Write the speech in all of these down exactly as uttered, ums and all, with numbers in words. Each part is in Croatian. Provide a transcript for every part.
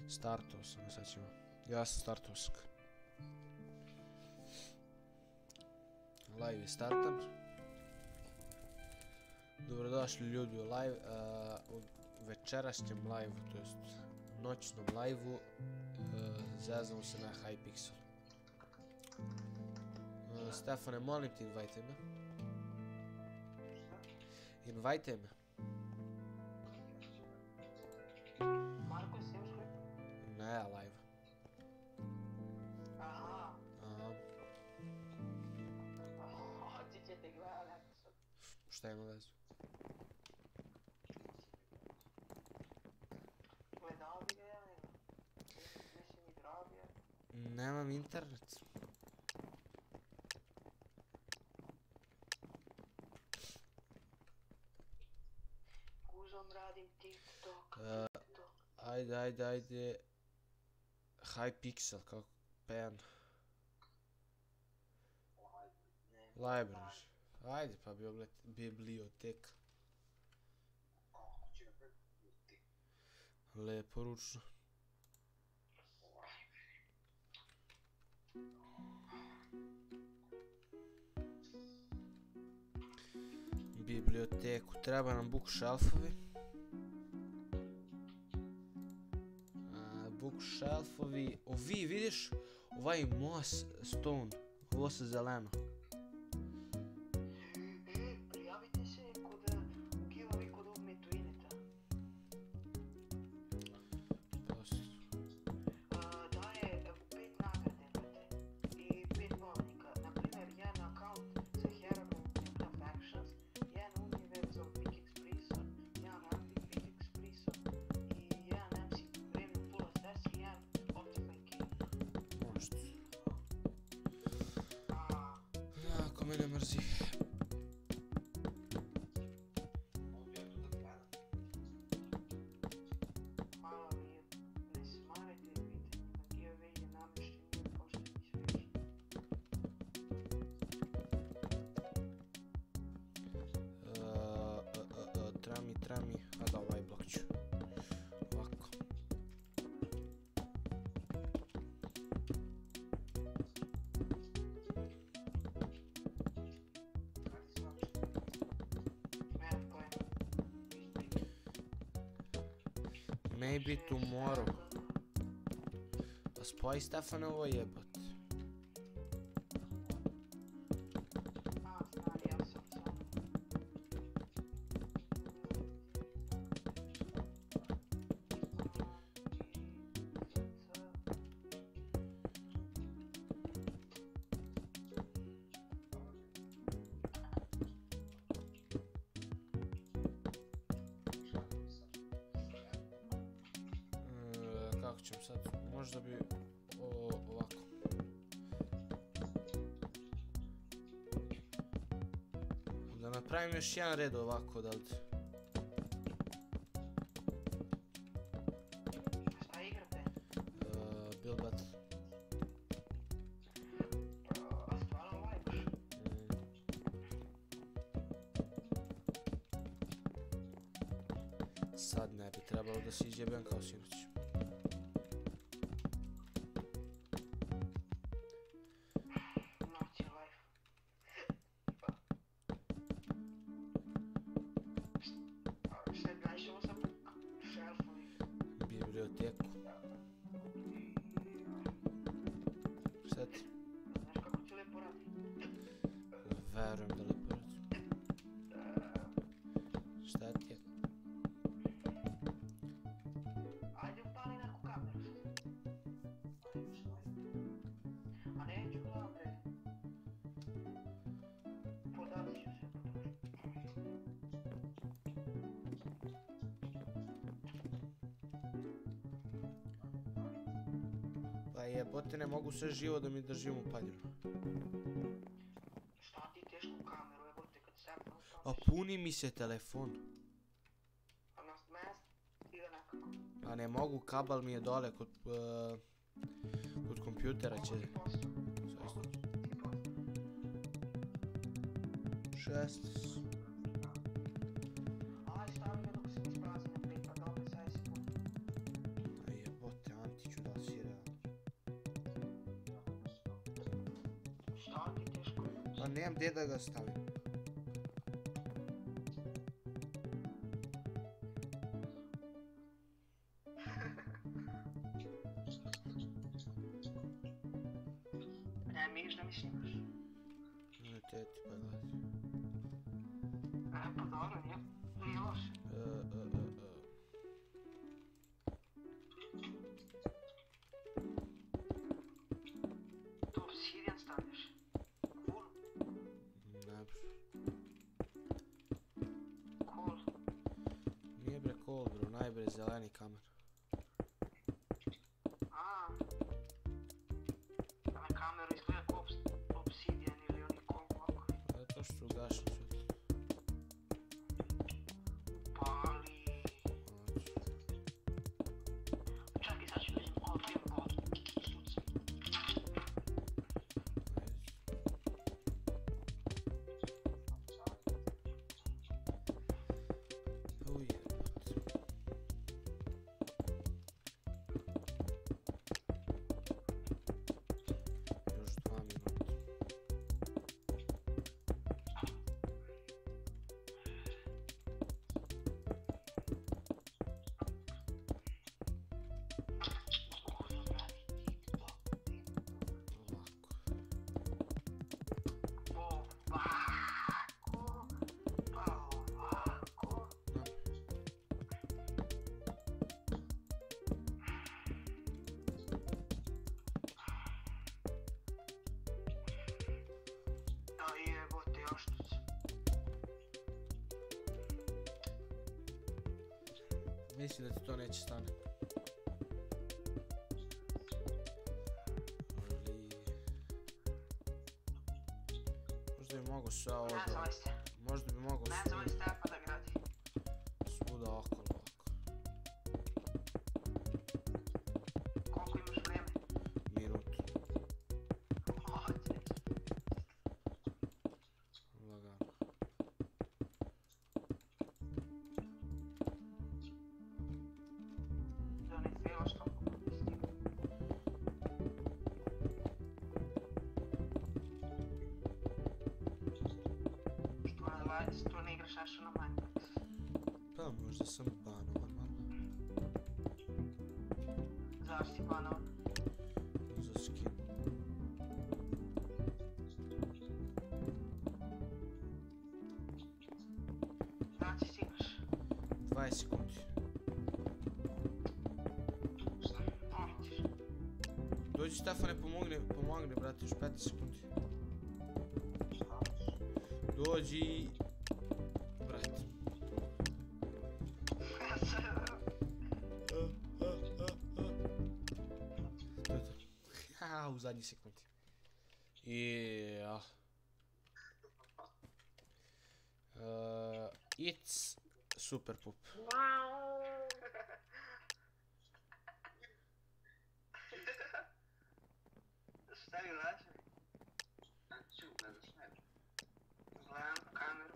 Startao sam, sad ćemo. Ja sam startao sam. Live je startan. Dobrodošli ljudi u live. Uh, u večerašnjem live-u, to jest noćnom live-u, uh, zazvamo se na Hypixel. Uh, Stefane, molim ti, invajte me. Invajte me. Marko, si još li? Ne, live. Aha. Aha. Aha, ti ćete gledati sad. Šta ima vezu? Gledao bi ga ja nema. Nisi mi drabio. Nemam internet. Guzom radim TikTok, Uh, TikTok. Ajde, ajde, ajde. Hypixel, kako pen. Library. Ajde, pa bibliot- biblioteka. Lepo ručno. Biblioteku. Treba nam bookshelfovi. A, bookshelfovi. Ovi, vidiš? Ovaj moss stone. Ovo se zeleno. Prijavite se kod u giveaway kod ovog Metuineta. Posto. Daje pet nagrade, brate. I pet pobjednika. Naprimjer, jedan account za Herobu Nuka Factions, jedan Universal Pickaxe Prison, jedan Rapid Pickaxe Prison i jedan M C Premium Full Assess i jedan Optifine Key. Možda. A, Jako mene mrzi. hvala vi, ne smarajte pitanje, na giveaway je namješten i pošteni svježi. Uh, uh, uh, uh, Treba mi, treba mi. A da, ovaj blok ću. Ovako. Nemam pojma. Maybe tomorrow. Pa spoji Stefane ovo jebot. A, stari, ja sam sam. Uh, kako ćemo sad? Možda bi o, ovako. Da napravim još jedan red ovako odavde. Šta igrate? Uh, Build battle. A stvarno ovaj baš? Mm. Sad ne bi trebalo da se izjebem kao sinoć. Noć je life. Šta je znaš ovo sa šelfovi? Biblioteku. Šta ti? Znaš kako ti lepo radi? Verujem da lepo radi. Šta ti je? Ajde upali neku kameru sad. A neću gledam bre. Podavit ću se po to. Pa jebote, ne mogu sve živo da mi držim upaljeno. Šta ti tešku kameru, evo te kad sepam A puni mi se telefon. A na mest ide nekako. Pa ne mogu, kabel mi je dole kod, uh, kod kompjutera će... Mogu ti posao. Sve Mogu ti posao. šest. Aj stavi me dok se mi sprazi na pet, pa dobro, sad je sigurno. A jebote, Pa nemam gdje da ga stavim. Ne, vidiš da mi snimaš. Ne, teti, pa gledaj. E, pa dobro, nije, nije loše. E, e, e, e. Tu obsidian stavljaš. Cool, Ne, cool. nije bre cool bro, najbre zeleni kamer. A. Na kameru izgleda kao obs- obsidian ili oni cool blokovi. Zato što ugašam sve. Pa ali... Čekaj, sad ću da idem ovdje vodu. Uj, jebote. Još dva minuta. Ovako. Ovako. Pa ovako. A jebote, jaštuc. Mislim da ti to neće stane. Ali... Možda bi mogo sve ovo Ne da... zove se. Možda bi mogo Ne zove se tepa da gradi. svuda okolo ovako. Koliko imaš vreme? Minut. Ovdje. Lagano. Da ne failaš toliko stigne. Što ne radi, što ne igraš nešto na Minecraft. Pa možda sam banovan malo. Zašto si banovan? Za skin. Da ti stigneš. dvadeset sekundi. Ovdje. Dođi Stefane, pomogni, pomogni brate, još petnaest sekundi. Dođi... Brate. To je to. Haha, u zadnji sekundi. I... ja. Uh, it's super pup. Šta mi laže? Gledam kameru.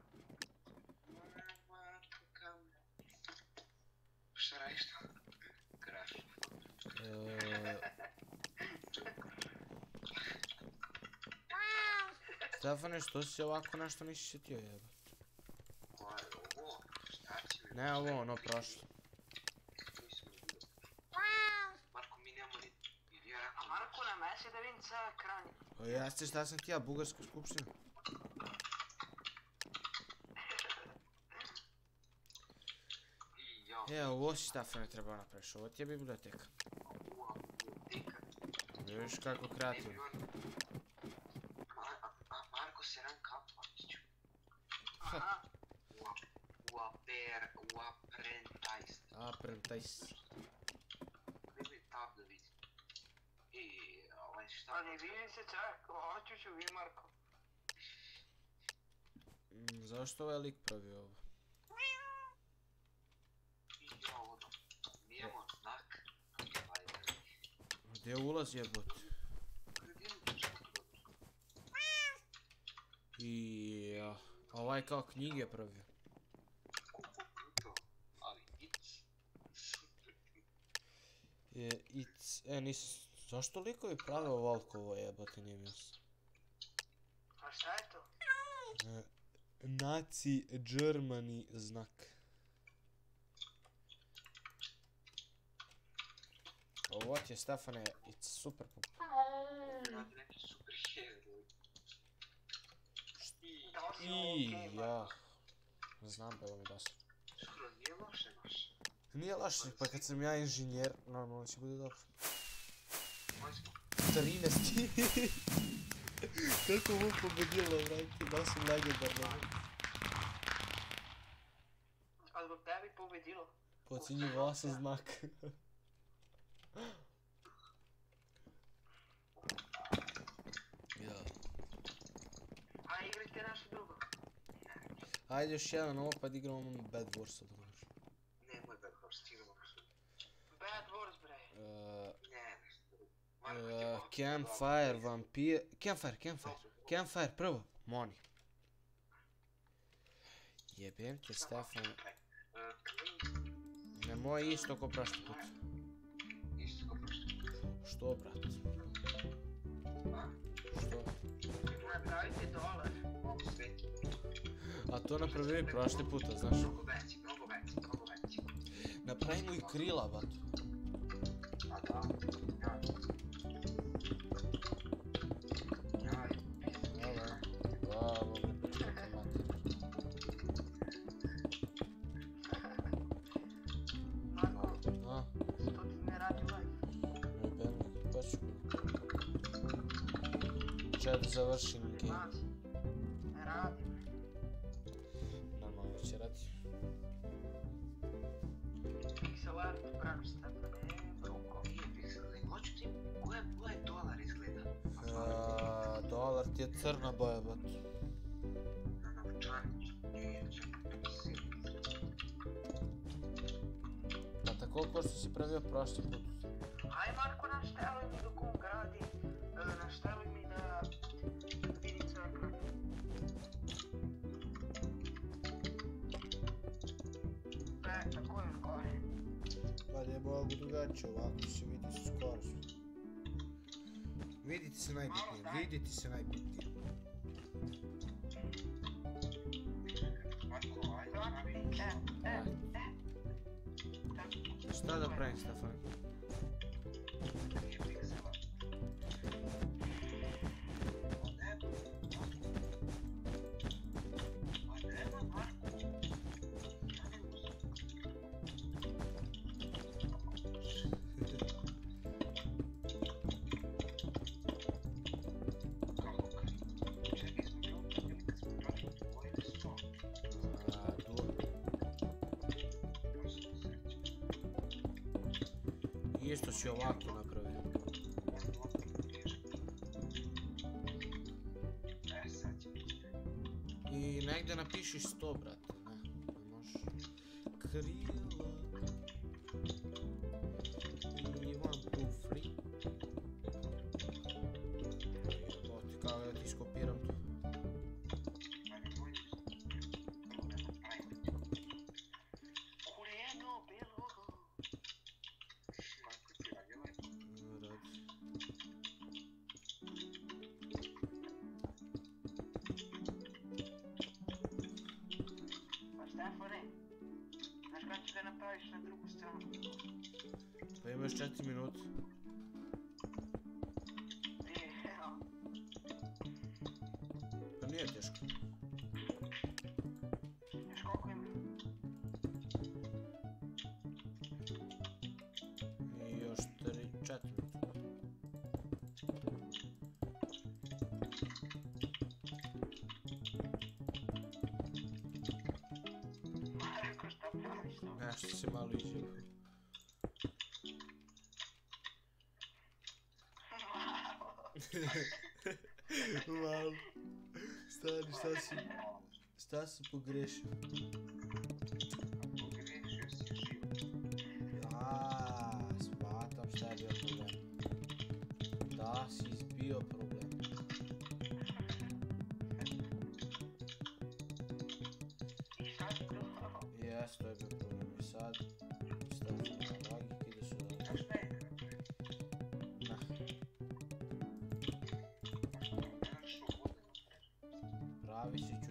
Šta radiš to? Graf. Uh, Stefane, što si ovako nešto nisi sjetio jeba? Ovo je ovo. Šta će mi? Ne ovo, ono prošlo. Nisam vidio. Marko, mi nemamo ni... Ili ja A rekao... Marko na mesi da vidim ceo ekran. Pa jeste šta sam ti ja, Bugarska skupština. I ja... E, ovo si Stefane trebao napraviš, ovo ti je biblioteka. Ovo, biblioteka. Vidiš kako kreativno. Ma- a- a Marko se nam kapa, misliću. Aha. U ap- U aper... U apprentice. Apprentice. Gdje mi tab da vidim? I... Ovaj šta... Ali vidi se čak, hoću ću vi Marko. Mm, zašto ovaj lik pravi ovo? I ja ono... Nijemo znak. Ajde. Gdje ulaz jebote? Gdje mi to dobro? I... ja. A ovaj kao knjige pravio. Kupo puto. Ali it's... Super. Je, it's... E, nisam... Zašto likovi prave ovoliko ovo jebote, nije mi jasno. A šta je to? E, Nazi Germany znak. Ovo ti je, Stefane, it's super pop... Radi neki super hero. Da si I, okej, ja. Znam da je ovo mi dosta. Skoro nije loše baš. Nije loše, pa kad sam ja inženjer, normalno će bude dobro. Koji smo? trinaest. Kako mu pobedilo, vrati, da sam legendarno. A zbog tebi pobedilo. Pocinjivo osam znak. Ja. A igrajte nešto drugo. Ajde još jedan ovo pa da igramo Bed Wars od drugaš. Nemoj Bad Horse, stigamo što. Bad Wars, bre. Ne, nešto drugo. Marko ti je ovo- Campfire, vampir... Campfire, Campfire. Campfire, prvo. Moni. Jebem te, Stefan. E, Clean, Nemoj isto ko prošli put. isto kao prošli put. Što, brat? A? Što? Napravite dolar. Mogu sveti. A to napravili prošli puta, znaš? Mnogo veći, mnogo veći, mnogo veći. Napravimo i krila, bat. A da, ja. Ja, Dobro. Bravo, čekaj, mater. Marko, A? što ti ne radi live? Jebem, pa ću. Čet završim game. Mazi. Ne radi. Normalno će radi. Pixel art, praviš Stefane, bruko. nije pixel. Hoću ti, koja boja dolar izgleda? A, dolar ti je crna boja, bat. Na novčanicu. Nije, čekaj, to si. Pa tako ko što si pravio prošli put. Aj Marko, našteluj mi dok on gradi. e, Našteluj mi da vidi ceo ekran. E, tako je gore. Pa da je mogu drugačije, ovako se vidi skoro su. Vidite se najbitnije, vidite se najbitnije. Marko, ajde, pravi. E, e, Ajde. e. Tako. Šta da pravim, Stefan? Nije pixela. A nema, a nema, Marko. Ja ne mogu. Kako kad? Čekaj, smo mi ovdje bili kad smo pravili dvojne sto. A, duo. To sam srećan. Isto si ovako napravio. E, sad će biti. I negde napiši sto, brate, ne, ne možeš. Krila. I one, two, three. Jeboti, kao ja ti iskopiram to. Ajde, bolje. Prvo da napravimo. Kurijeno, bilo. Marko ti radi lepo. Radi. Pa Stefane, znaš kada ću ga napraviš na drugu stranu? Pa imaš četiri minuta. E, evo. Pa nije teško. Još koliko ima? I još tri, četiri minuta. Marko, šta praviš to? Nešto se malo iđe. Malo. Stani, šta si, šta si pogrešio? Pogrešio si život. Aaa, shvatam šta je bio problem. Da, si izbio problem. I šta ti to? Jes, to je bio problem. I sad, stavim na logik, ide su da... Znaš šta je? Na. Znaš što vodeno spremno? Pravi si ću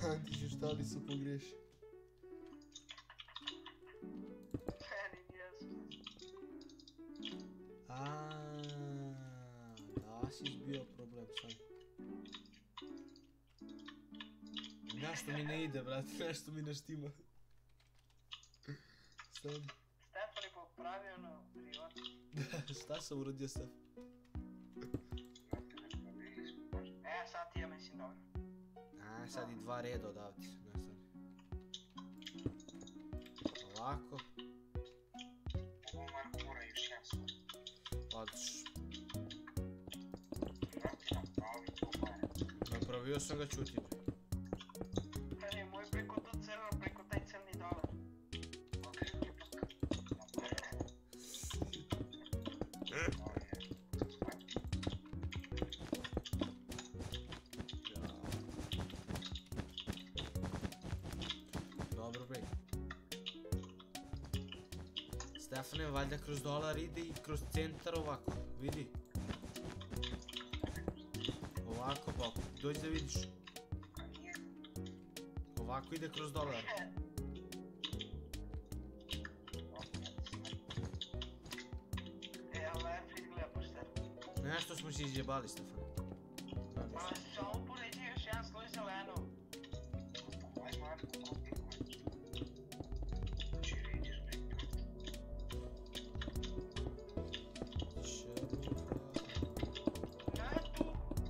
Antiću, šta li su pogreši? Meni nijesu. Aaaa, da si izbio problem sad. Nešto mi ne ide, brate, nešto mi ne štima. Sad. Stefan je popravio ono privat. Šta sam uradio, Stef? E, sad ti ja mislim dobro. A, sad i dva reda odavde. Ne, sad. Ovako. Ovo Marko mora još jedan stvar. Odlično. Vrati napravi to pare. Napravio sam ga, čuti. Kaže, moj preko to crno, preko taj crni dolar. Ok, ipak. Dobro, bre. Stefane, valjda kroz dolar ide i kroz centar ovako, vidi. Ovako, pa dođi da vidiš. Ovako ide kroz dolar. E, ali Airfit gleda pošteno. Nešto smo se izjebali, Stefane. Ma, samo poređi još jedan sloj zeleno. Aj Marko, kopi koji. Či rediš bre. Ne tu.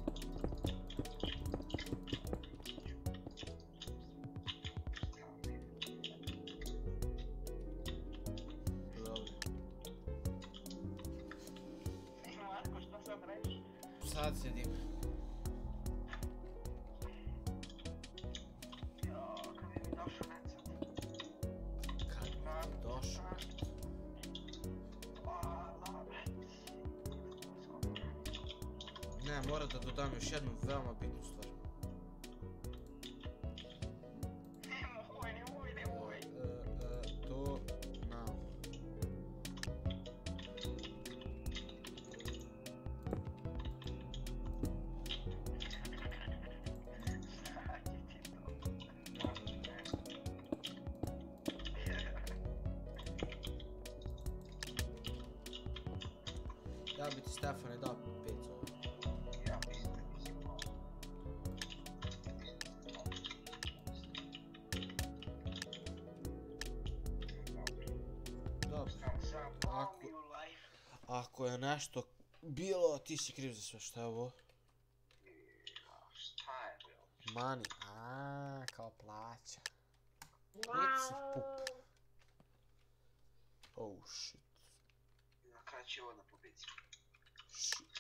Dobro. Marko, šta sad reći? Sad sedim. Jo, kad bi mi došao necad. Kad bi ti došao? A, dobro. Ne, mora da dodam još jednu veoma bitnu stvar. Nemoj, nemoj, nemoj. E, e, to now. Šta je ti to? Ja bi ti, Stefane, dao pet za ovo. Ja mislim da nisi malo. Dobro. Sam Ako- bomb you life. Ako je nešto bilo, ti si kriv za sve. Šta je ovo? Šta je bilo? Money. A, kao plaća. Reci pup. Oh shit. Na kraju će ovo da pobedi. Shit.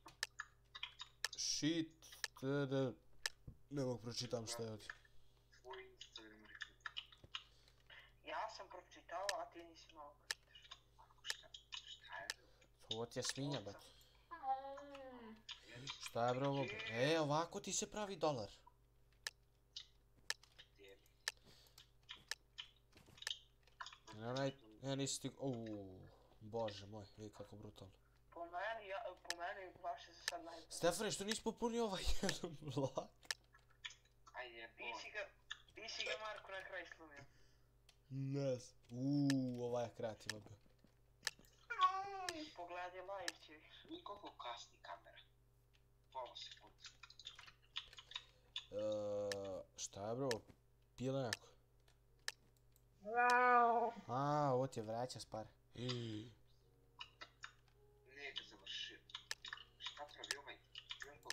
Shit. Tada. Ne mogu pročitam šta je ovdje. Tvoj Instagram rekao. Ja sam pročitao, a ti nisi malo pročitaš. Marko, šta? Šta je bilo? Ovo ti je svinja, brate. Šta je, bro, ovo? E, ovako ti se pravi dolar. Gdje? Ne, onaj, ne, nisi stig... Uuu, bože moj, vidi kako brutalno. Po meni, ja, po meni vaše za sad najbolje. Stefane, što nisi popunio ovaj jedan vlak? Ajde, Ti bol. si ga, ti si ga Marko na kraj slomio. Ne znam. Uuu, ovaj je kreativan bio. Pogledaj live će viš. I koliko kasni kamera? Pola sekunde. Eee, šta je, bro? Pile neko. A, ovo ti je vraća s pare. Nije ga završio. Šta pravi ovaj? Jumbo?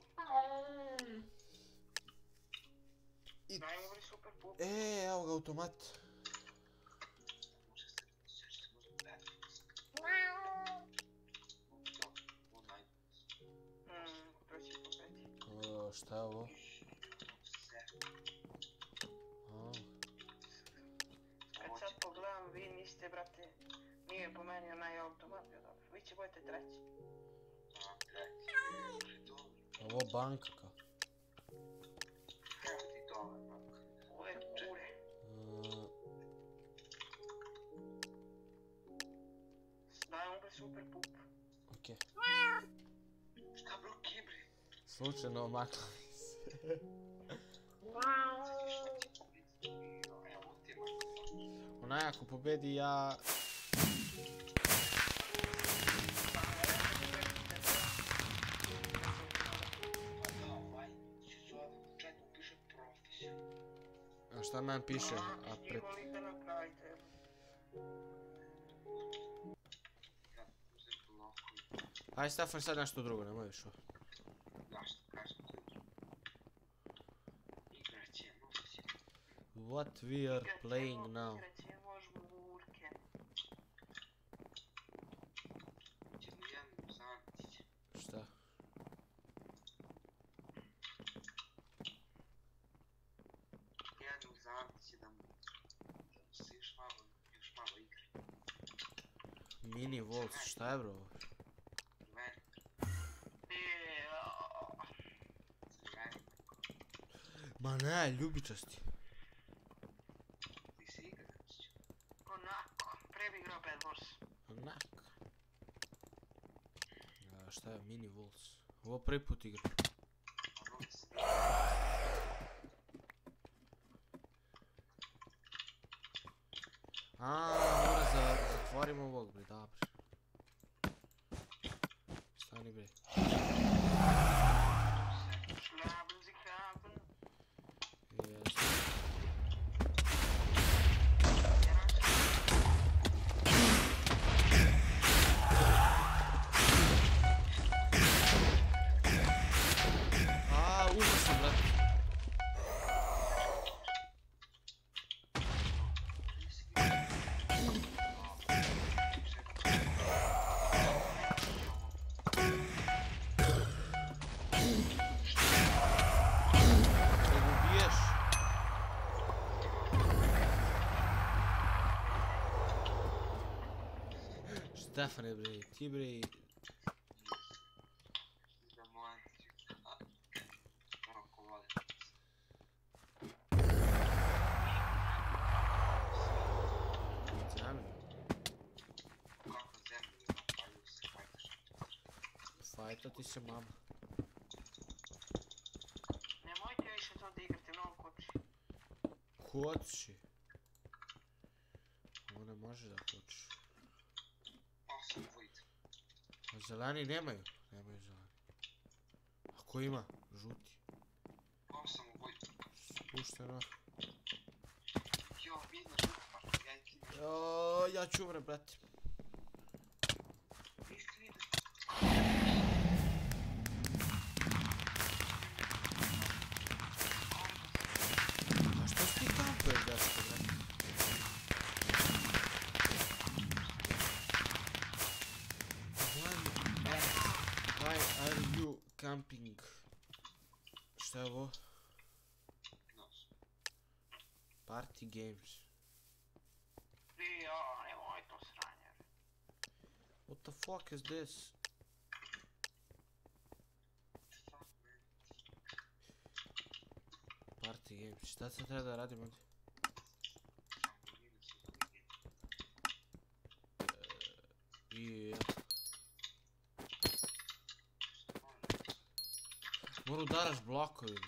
I- Najbolji super pup. E, evo ga automat. Može se sjećati, može gledati. Ovo najbolji. Hmm, to će pobedi. O, šta je ovo? Sve. A, Kad sad pogledam, vi niste, brate, nije po meni onaj automat bio dobro. Vi će budete treći. A, treći. Može dolar. ovo banka kao. Evo ti dolar, Marko. Ovo je kure. Eee, Najbolji super pup. okej. Šta bro, kibri? Slučajno maklo mi se. Sad ćeš Onaj ako pobedi ja... A šta man piše? A pred... Volite napravite. Aj Stefan, sad nešto drugo, nemoj više. What we are playing now? Igraćemo žmurke. Šta? Jednu zamci da mu se još malo, još malo igra. Mini Wolves, šta je bro? Crveni, Eee, crveni. Ma ne, ljubičasti. Ti se igra da misliš? onako, pre bi igrao Bad Wars. Onak. A šta je Mini Wolves? Ovo prvi put igram. Ono mi se A, mora za, zatvorimo ovog bre, dobro. Stani bre. Schlaben sie haben. Jeste. A, umro sam brate. Da ga ubiješ. Stefane bre, ti bre, da mu antiček. Roko voli. zemlja. Kako zemlju je napalju se fajtaš. Fajtati se mama. Nemojte više to da igrate, mnogo koči. Koči. Ona može da koči. Osam dvojica. A zeleni nemaju? Nemaju zeleni. A ko ima? Žuti. Osam dvojica. Spušteno. Jo, vidno žuti pa. Ja i ti ne. Joj, ja ću umre, brate. Niste vidio. A što si ti kampuješ, dečko, brate? Why, why are you camping? Šta je ovo? Nos. Party games. I ja, nemoj to sranje. What the fuck is this? Fuck man. Party games. Šta se treba da radim ovdje? Samo vidio se da vidim. I... Mora udaraš blokovima.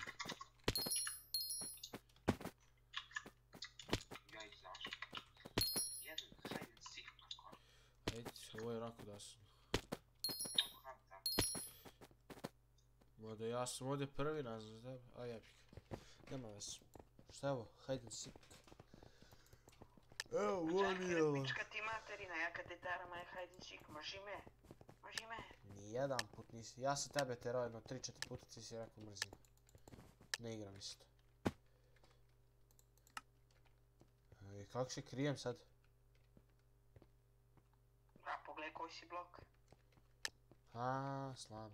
Ja izašao. Jedan hide and seek tako. Ajde, ovo je rako da sam. Kako ham tam? Mada ja sam ovdje prvi, ne znam za tebe. A jebik. Nema veze. Šta je ovo? Hide and seek. Evo, ovo nije ovo. Pička ti materina, ja kad te taram je hide and seek, mrži me. Mrži me. Nijedan put nisi. Ja sam tebe terao jedno tri četiri puta, ti si rekao mrzim. Ne igram isto. I kako se krijem sad? A pogledaj koji si blok. A, slama.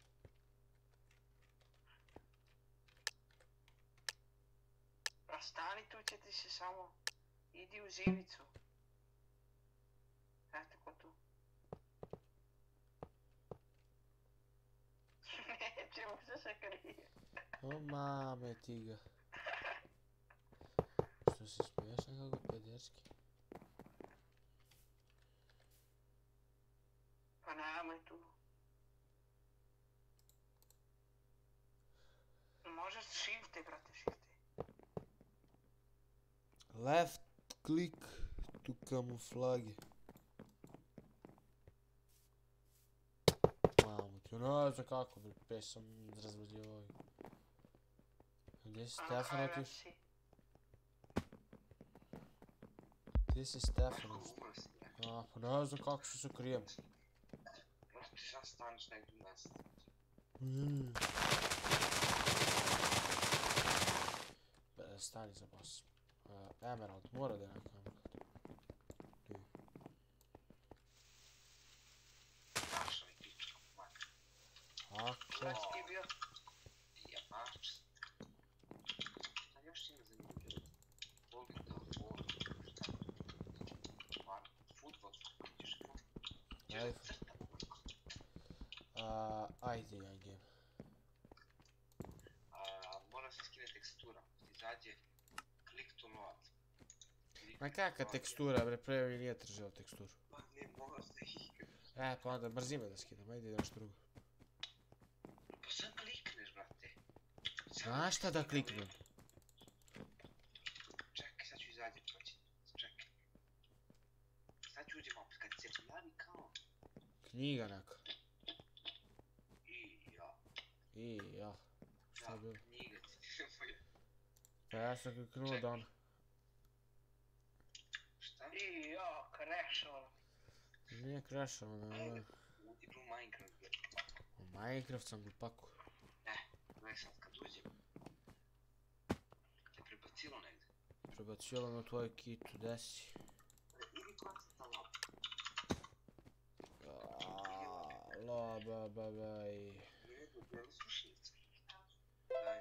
A stani tu će ti se samo. Idi u zivicu. Znate ko tu? Neće mu se se krije. O mame ti ga. Što se smiješ nekako pederski? Pa nama je tu. Možeš shifte, brate, shifte. Left click. tu kamuflage. Mamu ti, ono znam kako bi pesam razvodio ovaj. Gdje si Stefan otiš? Gdje si Stefan otiš? A, pa ne znam kako se se krijem. Možda ti sad staneš negdje u nas. Mm. Stani za boss. Uh, Emerald, mora da je neko Emerald. Tu. Našao mi pička, mak. Ako? Šta si ti bio? Ja mač. Šta još ima zanimljivo? Volim da volim. Mak, futbol, vidiš futbol. Ajde. Ćeš crta, mak. Uh, ajde jedan game. Mora se skine tekstura. Izađe, klik to load. Ma kakva tekstura, bre, pre mi nije tržila teksturu. Pa ne mora se igra. E, pa onda brzi me da skidam, ajde idem što drugo. Pa sad klikneš, brate. Znaš šta da kliknem? Čekaj, sad ću izađe proći. Čekaj. Sad ću uđem opet, kad se pojavi kao... Knjiga neka. I ja. I ja. Šta je bilo? Knjiga ti se pojavi. Pa ja sam kliknuo da ono. Šta? I ja, crashalo. Nije crashalo, ne, ne. Uđi u Minecraft, gdje. U Minecraft sam glupaku. E, gledaj sad kad uđem. Te prebacilo negdje. Prebacilo me u tvoju kitu, desi. Ili kvaca ta lapa. La, ba, ba, ba, i... Jedu, beli slušnice. Daj.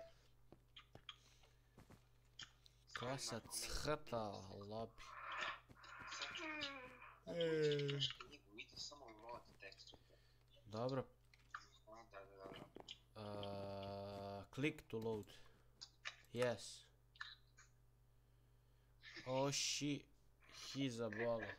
Kasa crta, labi. Sad ću ući. Eee. Znaš knjigu, vidi samo load tekstu. Dobro. A, da, da, da. Uh, click to load. Yes. Oh shit. He's a baller.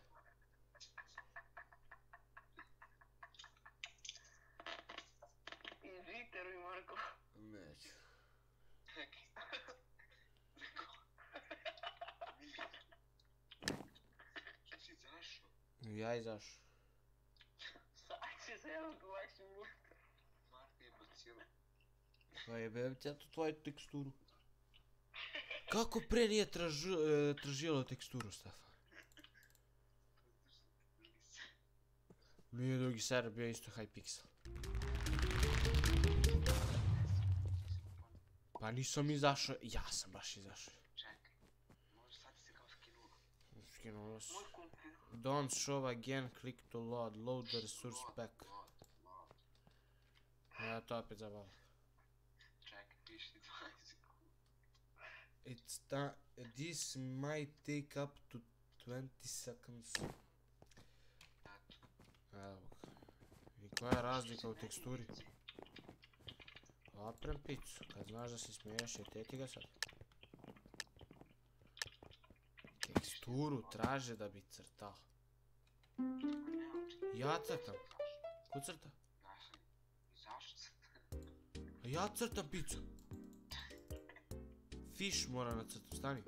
Izviteruj, Marko. Neću. Čekaj. Neko. Šta si izašao? Ja izašao. Sad će se jednom dvadeset minuta. Marko je bacilo. Pa jebem ti ja tu tvoju teksturu. Kako pre nije traži, e, tražilo teksturu, Stefan? Nije drugi server, bio isto Hypixel. Pa nisam izašao, ja sam baš izašao. Čekaj. Može sad se kao skinulo. Skinulo se. Moj kompjuter. Don't show again, click to load, load the resource pack. Load, load. Ja to opet zabavim. Čekaj, piši dvadeset sekundi. It's ta, this might take up to twenty seconds. Eto. Evo ga. I koja je razlika u teksturi? Oprem picu, kad znaš da si smiješ, je teti ga sad. Teksturu traže da bi crtao. Ja crtam. Ko crta? Našli. Izašao sam. A ja crtam picu. Fish mora na crtu, stani.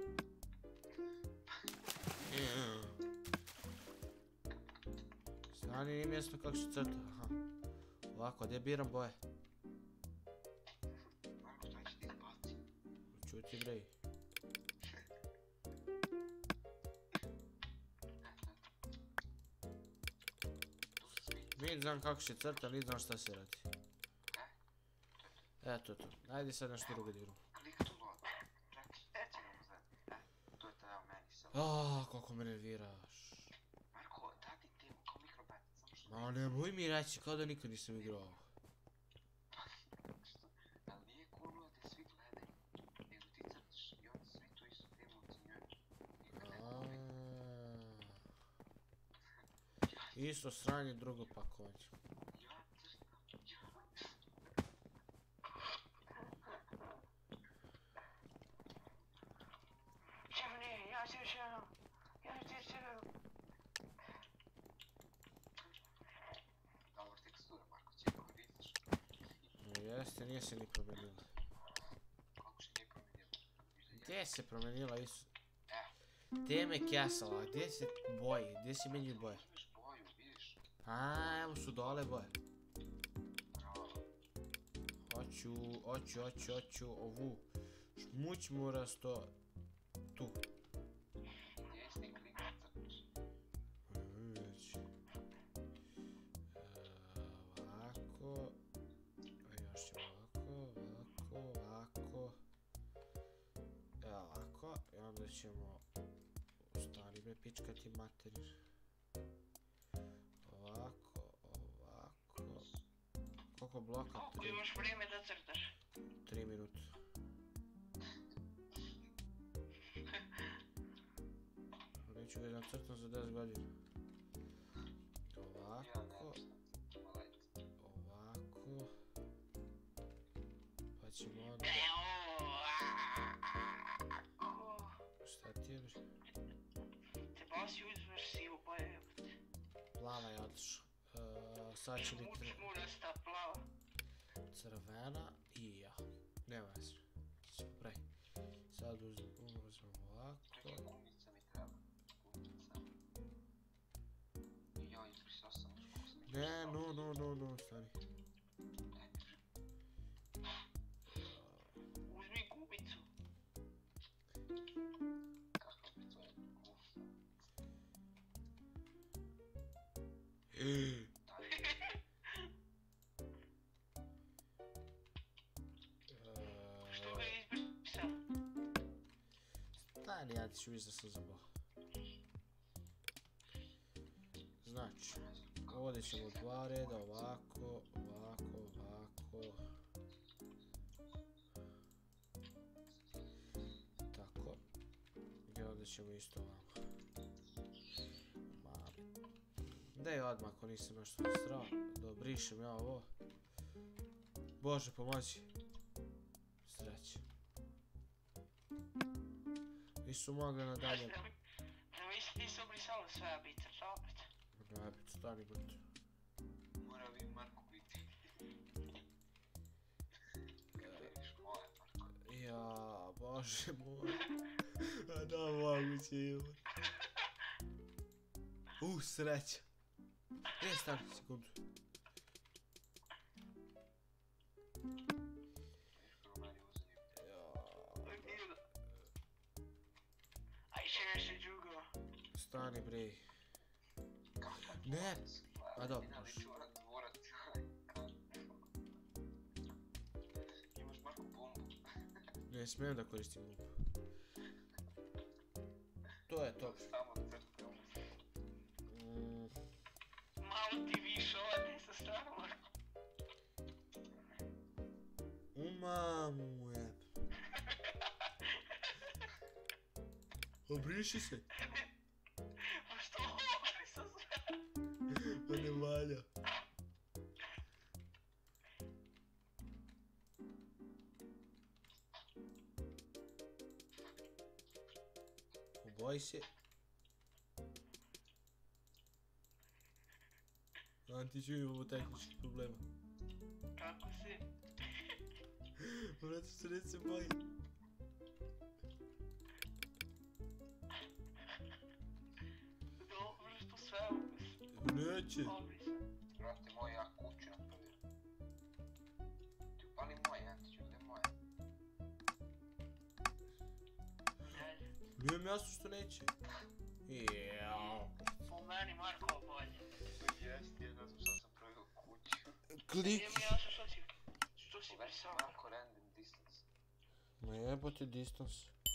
Stani, nije mjesto kako se crta. Aha. Ovako, gdje biram boje? Marko, šta će ti izbaci? Čuti brej. Niti znam kako se crta, niti znam šta se radi. Eto to. Ajde sad nešto drugo diru. Klik to load. Čekaj, ćemo sad. E, to je tada meni sad. Aaaa, kako me nerviraš. Marko, dati temu kao mikrobat, samo što... Ma nemoj mi reći, kao da nikad nisam igrao ovo. Što? Ali nije cool da te svi gledaju. Nego ti crtaš i onda svi tu istu temu ocenjuju. Isto sranje, drugo pakovanje. Ja crtam, ja... Čemu nije, ja ću još jednom. Ja ću još jednom. Dobar tekstura, Marko, će koristiš. Jeste, nije se ni promenila. Kako se nije promijenilo? Gdje se promenila isto? E, Teme Castle, a gdje se boje? Gdje se menjaju boje? Uzmeš boju, vidiš? A, evo su dole boje. Bravo. Hoću, hoću, hoću, hoću ovu šmućmurasto tu. Desni klik crtaš. Mhm, već. E, Ovako. A još ćemo ovako, ovako, ovako. Evo ovako. I onda ćemo u stvari bre pičkati materir. Ovako, ovako. Koliko bloka? Koliko Tri, imaš vrijeme da crtaš? tri minuta. Neću ga nacrtam za deset godina. Ja Ovako, ne znam. ovako. Pa ćemo onda... Šta ti je bre? Trebao si uzmeš sivu boju, jebote. Plava je odlična. E, sad će biti Mučmurasta plava. crvena i ja. Nema veze. Ćemo pravi. Sad uzmem, uzmem ovako. Čekaj, gumica mi treba. Gumica. I ja izbrisao sam još koliko sam Ne, izbrisao. no, no, no, no, stani. Ne, diže. Uzmi gumicu. Kakva bi to je gumica? E, Što ga je izbrisao? Stani, ja ti ću vidjeti da sam zabao. Znači, ovdje ćemo dva reda, ovako, ovako, ovako. Tako. I ovdje ćemo isto ovako. Mali. Daj odmah ako nisam nešto strao. Da brišem ja ovo. Bože, pomozi. Sreće. Nisu mogli nadalje. Da misli ti se obrisalo sve, a bi crtao opet. Ne, stani brate. Mora bi Marko biti. Kada vidiš moje Marko. Ja, bože moj. A da moguće ima. Uh, sreća. E, stani, sekundu. Vidiš kako meni uzeli. Ja, Aj, še nešto drugo. stani bre. Kakva Ne, dvorac, a dobro, Ina može. već ura dvorac. Imaš Marko bombu. Ne smijem da koristim lupu. To je to. Samo crtamo. Mm, Malo ti više ode sa stranom. u mamu mu je. Obriši se. Pa što obrisao sve? Pa ne valja. Uboj se. Anti ću imamo tehničkih problema. Kako si? Vrati se, ne se boji. Dobro što sve obrisao. Neće. Obrisao. Brate moj, ja kuću napravio. Ti upali moje, Antiću, gdje je moje? Ne znam. Nije mi jasno što neće. Jao. Po meni Marko bolje. Jeste, ja ne znam šta sam pravio kuću. Klik. Nije mi jasno što si... Što si Pogledaj brisao. Marko random distance. Ma jebote distance.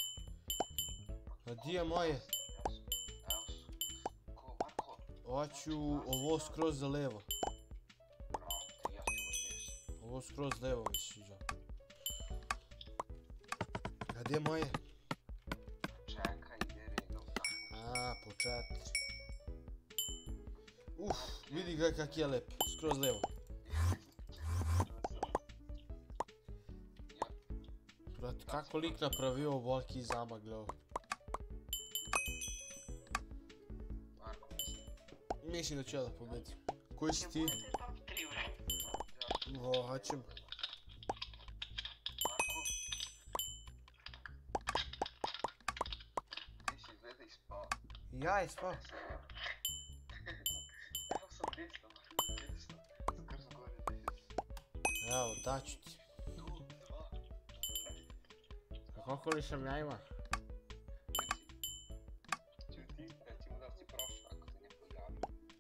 A di je moje? Evo su. Ko, Marko? Hoću ovo skroz za levo. Brate, ja ću odnijesti. Ovo skroz levo mi se sviđa. A gdje je moje? Čekaj, ide redom. A, po četiri. Uf, vidi ga kak je lep. Skroz levo. Brate, kako lik napravio ovoliki zamak, gledaj. Marko, mislim. Mislim da ću ja da pobedim. Koji si ti? Budete top tri, bre. O, haćem. Marko? Ti si gledaj Ja je spao. Evo sam desno, desno. Skroz gore desno. Evo, daću ti. Tu, dva. A koliko li sam ja ima? Čuti, recimo da si prošao ako te ne pojavi.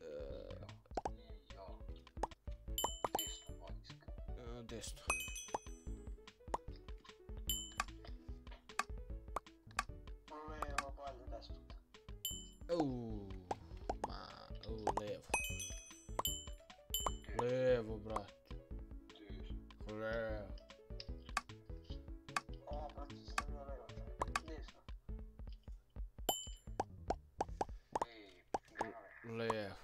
I jo. Desno, vodiska. E, desno. Levo, bolje, desno. Uuu, ma, u, levo. Levo, brat. Desno. Levo. O, brate, sam ja levo. Desno. Ej, grave. Levo.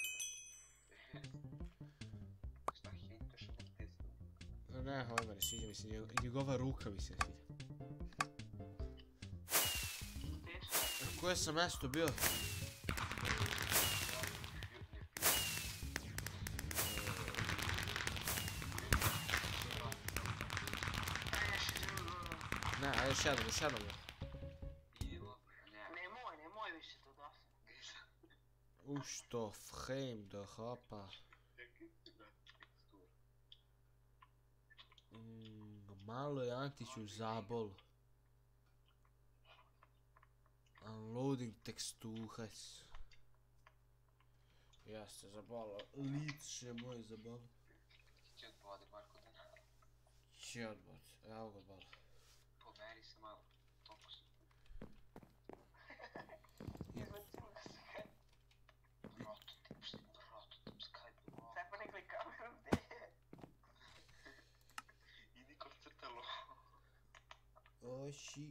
Šta hitaš na desno? Ne, ovo me ne sviđa, mislim, njeg- njegova ruka mi se ne sviđa. Desno. Na koje sam mjesto bio? Ne, ajde još jednom, još jednom. Nemoj, nemoj više to da se. U što, frame da hapa. Mm, malo je Antiću zabol. Unloading tekstuhac. Jeste, zabolo. Lice moje zabolo. Ti odbode, Marko, da na... Če odbod, evo ga bolo. Pomeri se malo. Toliko su. Izbacimo ga se. Prototip, što je prototip, Skype. Sad pa ne klik kameru, gdje je? Idi kod crtalo. Oši.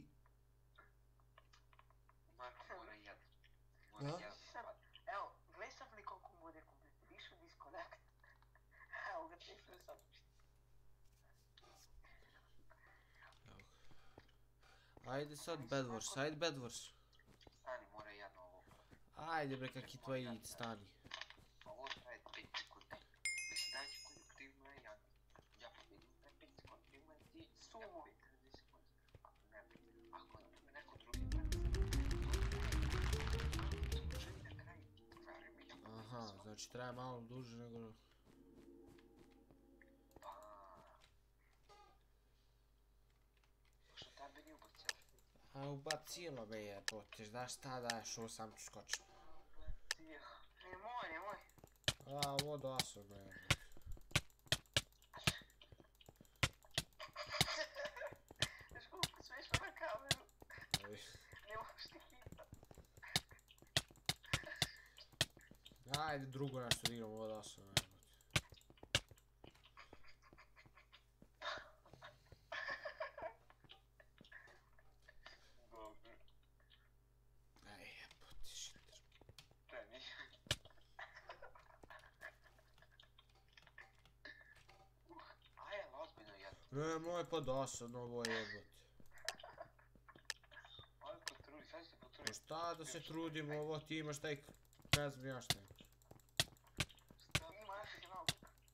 Marko mora jedan. Da? Mora jedan. Sad, evo, gledaj sad li koliko mu bude komplet. Pišu disconnect. Evo ga, tekstu sad. Ajde sad Bedwars, ajde Bedwars. Stani, mora jedan ovo. Ajde bre, kaki tvoji stani. Ovo traje pet sekundi. Mislim, daj ti koji aktivno je jedan. Ja pobedim na pet sekundi. Ti ima ti Sumo. ja pedeset sekundi. Ako ne, ako na neko drugi prati. Želi na kraju. Veruj mi, ja pobedim Aha, svako. znači traje malo duže nego... Pa... Što tebe nije ubacilo? A ubacilo me je, pote, znaš šta daješ, ovo sam ću skočiti. Tija. Nemoj, nemoj. A, ovo doso me je. Znaš koliko smiješno na kameru. Oj. Ne možeš ti hita. Ajde drugo nešto da igram, ovo doso me je. Dobro. Aj, jebote, šiter. To je nije. Uh, aj, ali ozbiljno jedan. Ne, moj pa dosadno ovo je jebote. Aj, potrudi, sad se potrudi. Pa šta da se trudim, ovo ti imaš taj... Ne znam ja šta imaš. Ima nešto kanal.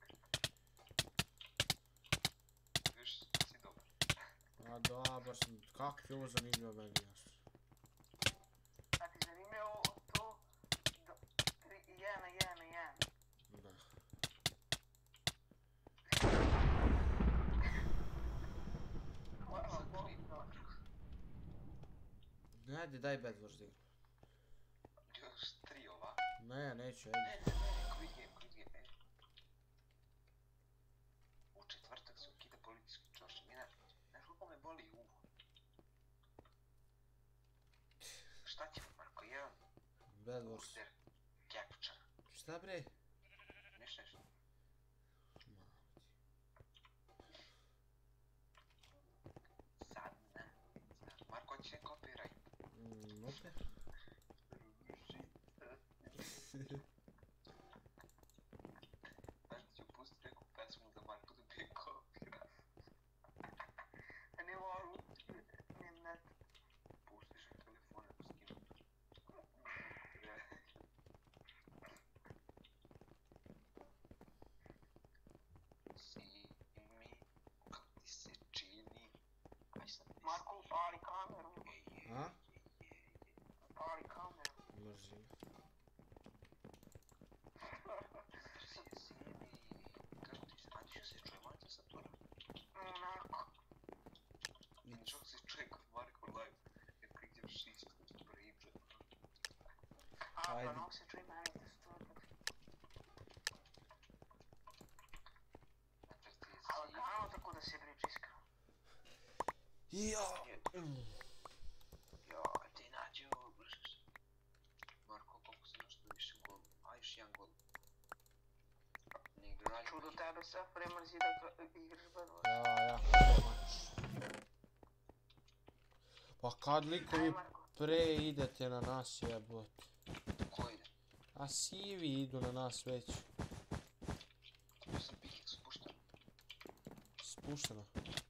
Viš, si dobar. A da, baš sam... Kako je ovo zanimljivo meni jasno. A ti zanimljivo to do tri, jedan na jedan na jedan. Da. Hvala Bogu, da. Ajde, daj Bedwars da igram. Još tri ova. Ne, neću, Ne, ajde. ne, ne, quiz game, quiz game, e. U četvrtak se ukida policijski čošak. Mina, znaš koliko me boli uvo? Šta ćemo, Marko, jedan? Bedwars. Order, capture. Šta bre? Ništa, ništa. Sad ne. Sad, Marko, hoće ne copyright. Mm, opet? Znaš da ću pustiti neku pesmu da Marko dobije copyright. A ne mogu, ne net. Pustiš na telefone da skinu. Si mi, kako ti se čini? Aj sad ti Marko, upali kameru. Ej, ej, A? ej, ej, ej. Upali kameru. Ne mrzim. Brzi je sebi, kako ti se, a ništa se čuje, malo te sad to Onako. Čak se čuje kod Marko live, jer kliknem shift priča. A, Ajde. pa nog se čuje meni da sto. Ali kao tako da se pričiska. Ja! Joj, ti nađe ovo bržiš. Marko, koliko se nešto više gol? A, još jedan gol. Ne igrali. Čudo tebe se premrzi da igraš bedvo. Ja, ja, mač. Pa kad Aj, likovi Marko. pre idete na nas jebote. Ko ide? A sivi idu na nas već. Tu sam pikik spušten. Spušteno.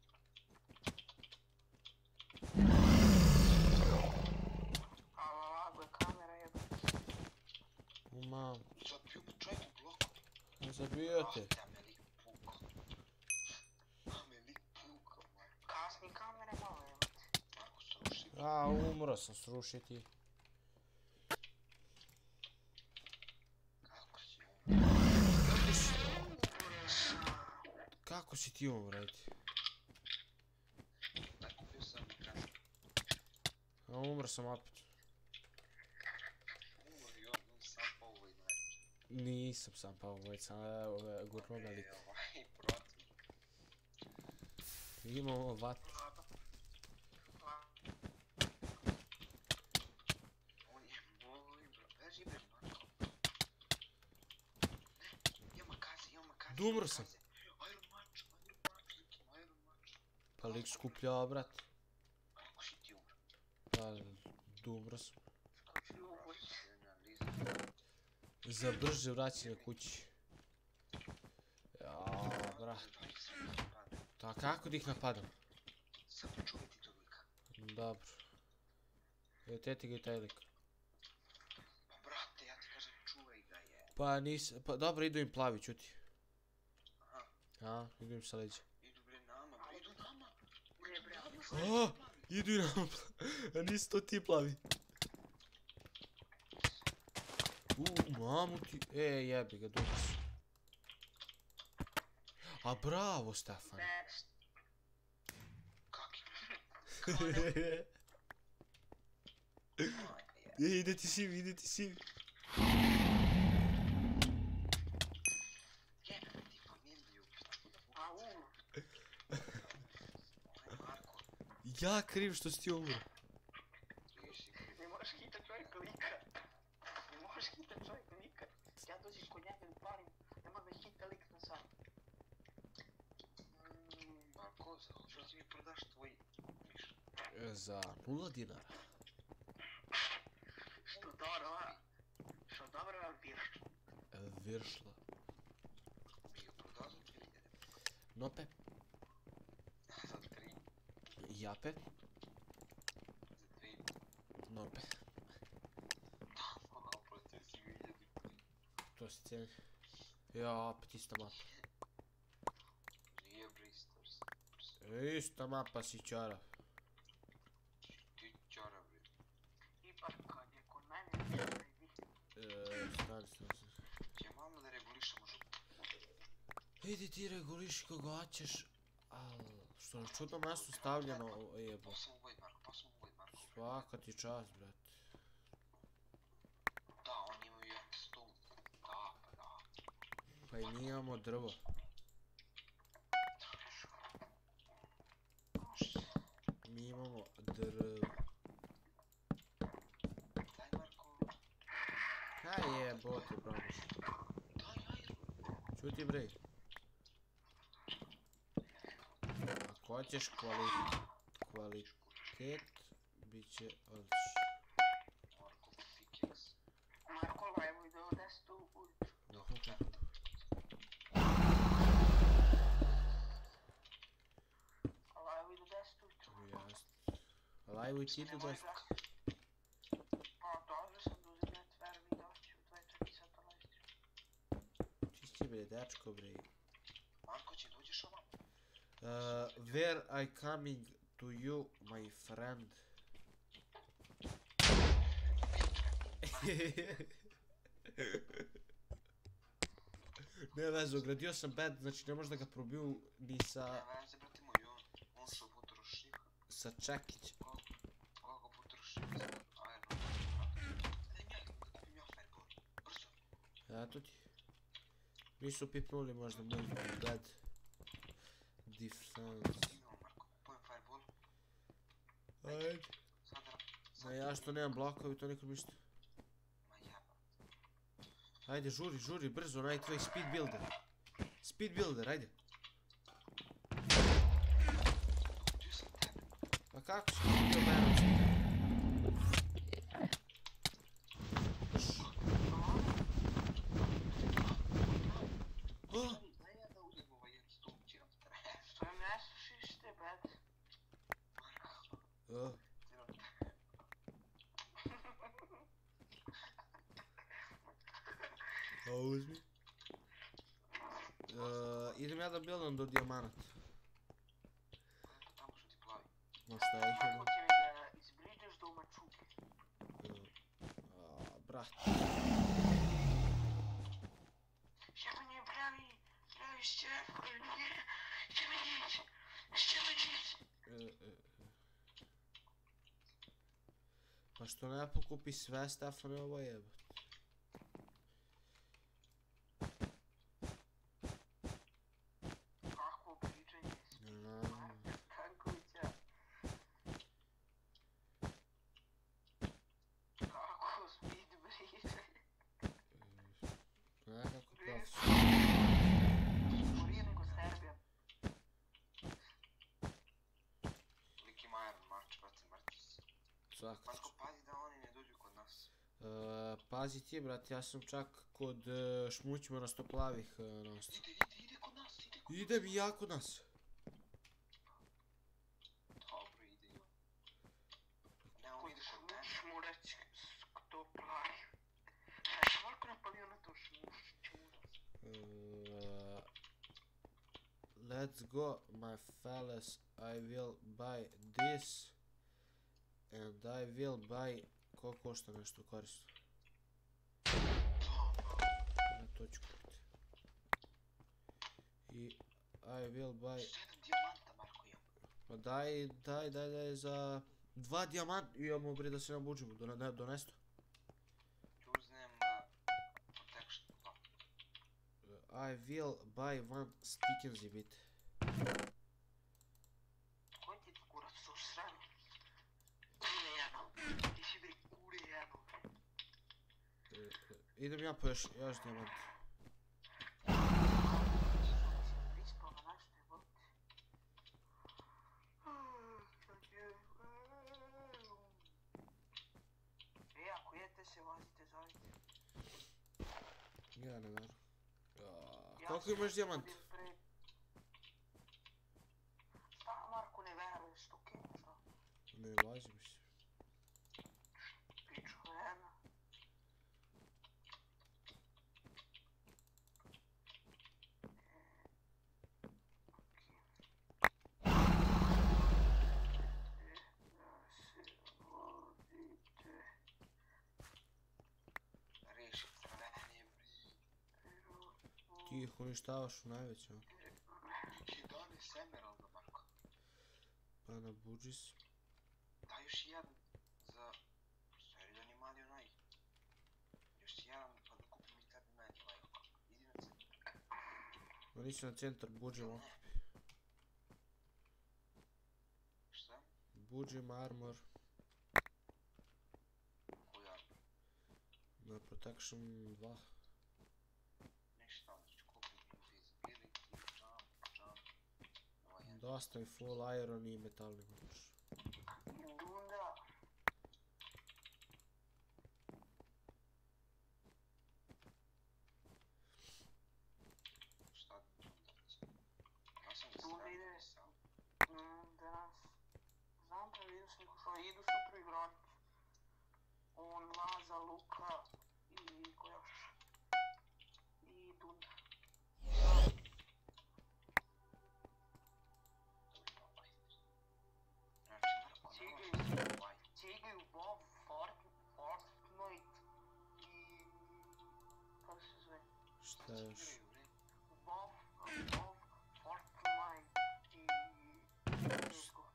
Ali ovako je kamera jebate. U mam. Zabio me čovjek u bloku. Zabio te. Ah, me lik puka. Ah, me lik puka, Marko. Kasni kamere malo jebate. Marko, sruši. A, umro sam srušiti. Kako si umro? Kako si ti umreti? Tako bio sam mikran. A umro sam opet. Umro i on, on sam pa ovoj najče. Nisam sam pa ovaj sam ove gurno E, velik. ovaj, protiv. Imamo vat. On je moj, bro. Beži bre, Marko. Ne, ima kaze, ima kaze. Dumro sam. Iron Mač, Iron Mač, likim, Iron Mač. Pa lik skuplja brat. Kako si ti umro? Pa, dobro sam. Kako si umro? Analiza. Za brže vraćanje kući. Ja, brat. Ta kako da ih napadam? Samo čuvaj ti tog lika. Dobro. Evo teti ga i taj lik. Pa brate, ja ti kažem čuvaj ga je. Pa nis, pa dobro idu im plavi, čuti. Aha, A, idu im sa leđa. idu bre nama, bre, idu nama. Bre, bre, Nama A, slavi. idu i nam a nisu to ti plavi. U, mamu ti, e jebi ga, dobro si. A bravo Stefan. Best. Kaki? E, ide ti sivi, ide ti sivi. Jebe ti familiju, pičku da budu. A, um. Ovaj Marko, Ja kriv što si ti umro. vidiš si kriv. Ne možeš hitat čovjek lika. Ne možeš hitat čovjek lika. Ja dođem kod njega i palim. Nema da hita lik na sam. Mm, Marko, hoćeš da mi prodaš tvoj miš? E, Za nula dinara. Što dobro, a? Što dobro vam piš. E, Viršla. Mi ga prodao za tri hiljade. Nope. Za tri. Jape. Za dve. Nope. A platio si ga hiljadu. To si cijeni. Ja, opet ista mapa. Nije bre isto. E, ista mapa si čara. Ti čara bre. Ipak kad je kod mene, ne vidi. E, stani, stani, stani. Ja malo da regulišemo župu. Idi ti reguliši koga ćeš. Al, što je čudno mjesto stavljeno, o, jebo. Posao u Void Marko, posao u Void Marko. Svaka ti čast, brat. Da, oni imaju jedan stol. Da, pa da. Pa i mi imamo drvo. Mi imamo drvo. Daj Marko. Kaj je, bote, bravo. Daj Iron. Čuti bre. Ako hoćeš kvalitet, kvalitet, bit će odlično. Marko, pickaxe. Marko, levo ide od deset ujutru. Levo ide od deset ujutru. Jasno. Lajvo i ti idu da... Pa, dobro sam do uzimljen tver video ću u dvajset sata leći. Čisti bre, dečko bre. Marko, će dođeš ovam? Uh, where I coming to you, my friend? Ne veze, ogradio sam bed, znači ne može da ga probiju ni sa... Ne veze, brate moj, on, on što potroši. sa čekić. Koliko potroši? Ajde, brate. Daj mi ja, da kupim ja fireball. Brzo. Eto ti. Nisu pipnuli možda moj bed. Defense. Imamo, Marko, kupujem fireball. Ajde. Sad da... A ja što nemam blokovi, to nikom ništa. Ma jeba. Ajde, žuri, žuri, brzo, onaj tvoj speed builder. Speed builder, ajde. Gdje sam tebe? Pa kako si kupio menom sam? Oh! Daj ja da uđem ovaj jedan stup, će nam treba. Što im ne slušiš te, bed? Marko, Oh. će nam treba. A uzmi. Uh, idem ja da buildam do dijamanata. Ko je to tamo što ti plavi? No šta ih Kako imam? će mi da izbriđeš do mačuke? A, brate. Jebanje pravi, pravi Stefan, ne, Stefanić, Stefanić. E, e, e. Pa što ne pokupi sve, Stefane, ovo jebate. Kakvo pričanje, A, Stankovića. Kako speed pričanje. nekako prof. Sporije nego Serbija. Lik ima Iron March, brate, mrtvi si. Svaka Marko, čast. pazi da oni ne dođu kod nas. E, pazi ti, brate, ja sam čak kod e, šmućma rastoplavih e, nastao. Ide, ide, ide kod nas, ide kod nas. Ide mi jako nas. Dobro, ide i on. Ne, on ide kod mene. Šmurac, kto plavi. Šta je Marko napalio na to šmurac? Uh, let's go, my fellas. I will buy this and I will buy... Koliko košta nešto korisno? Ja to ću kupiti. I I will buy... Sedam dijamanta, Marko, imam. Pa daj, daj, daj, daj za... Dva dijamanta imamo bre da se nabuđimo, donesto. Ću uznem uh, protection. No. I will buy one stick and zip it. Koji ti ti kurac su srani? Kure jedno. Ti si bre kure jedno. E, e, idem ja po još, još dijamant. Prispao na naš te vod. E, ako jete se vozite, zovite. Ja ne naravno. Ja Koliko sam imaš dijamant? vidim pre- Šta, Marko, ne veruješ, što ke, šta? Ne laži mi se. Piču jedna. Riješi crvenije, Ti ih uništavaš u najvećem. jedanaest emeralda, Marko. Pa na budžis. Daj još jedan za... Stvari da ni mali onaj. Još jedan pa da kupim i tebi meni ovaj oko. Idi na centar. Ma nisi na centar, budžim okupi. Šta? Budžim armor Koji armor? na protection dva. Ništa, onda ću kupim invisibility, jump, jump. Ovaj jedan. Dosta mi full iron i metalni mož. Dunda. Šta da onda recimo? Ja sam ga Dunda sreo ide. pisao. Mm, danas. Znam da vidio sam što idu sutra igrati. On, Laza, Luka i ko još? I Dunda. Znači, Marko, Cigli. nema što ovaj. Cigli u WoW, Fort, Fortnite, Šta još? WoW, WoW, Fortnite i... C S G O.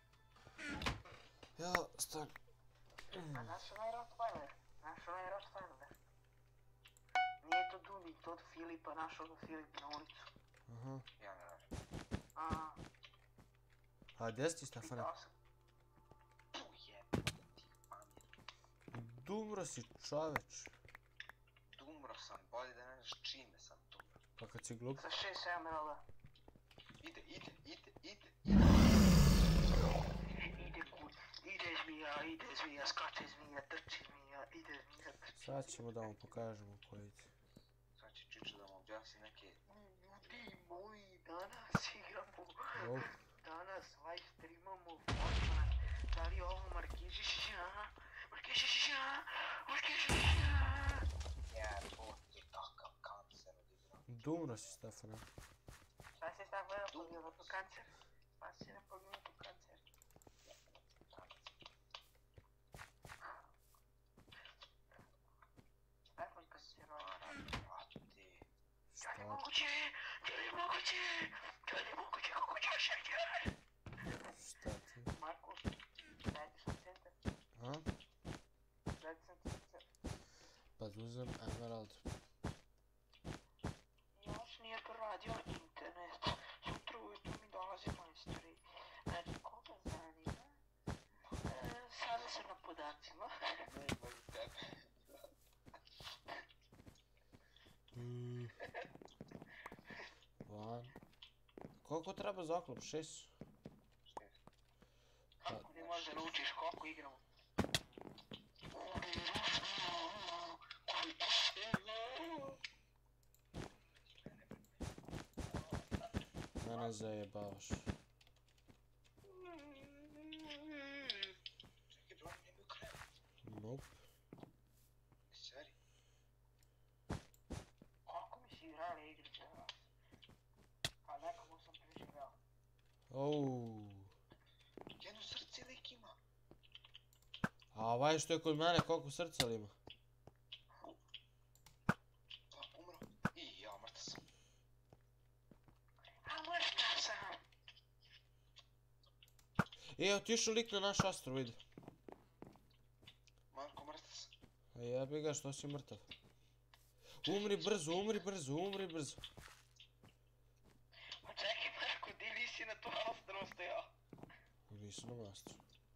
Ja, stan. A znaš onaj Rottweiler? Znaš onaj Rottweiler? Nije to Duni, to od Filipa, naš ono Filip na ulicu. Aha. Ja ne radim. A, A gdje si ti, Stefane? pitao sam. Tu jebate ti pamir. Dumro si, čoveč. Dumro sam, bolje da ne znaš čime sam dumro. Pa kad si glup. Sa šest emeralda. Ide, ide, ide, ide. Ide kud, ide zmija, ide zmija, skače zmija, trči zmija, ide zmija, trči. Sad ćemo da vam pokažemo koji ide. Sad će Čiča da mu objasni neke... Ljudi moji, danas igramo, Op. danas live streamamo Fortnite. Da li je ovo Markežiša? Markežiša? Markežiša? Jebote, kakav kancer odigrao. Dumro si, Stefane. Šta si sad gledao po minutu kancer? Pa si na po minutu kancer. Stefan kad si rodio. Brate. Da li je Šta? moguće? Da li je moguće? Da li je moguće kako ćeš šećer? Šta ti? Marko, dajte sam centar. A? Dajte sam centar. Pa uzem emerald. Još nije proradio internet. Sutra ujutro mi dolaze majstori. Znači, koga zanima? E, sada sam na podacima. Nema za tebe. Mm. One. Koliko treba za oklop? Šest? Kako ne možeš da naučiš koliko igramo? Mene zajebavaš. Čekaj, bro, nemaju krema. Nope. Seri. Koliko mi si igrali igre za vas? Pa nekomu sam preživao. Ouuu. Jedno srce lik ima. A ovaj što je kod mene, koliko srca li ima? Pa umro. I ja, mrtav sam. A mrtav sam! E, otišao lik na naš astro, vidi. Marko, mrtav sam. A jebi ga, što si mrtav? Umri brzo, umri brzo, umri brzo. Pa čekaj Marko, di nisi na to astro stojao? Nisam na astro.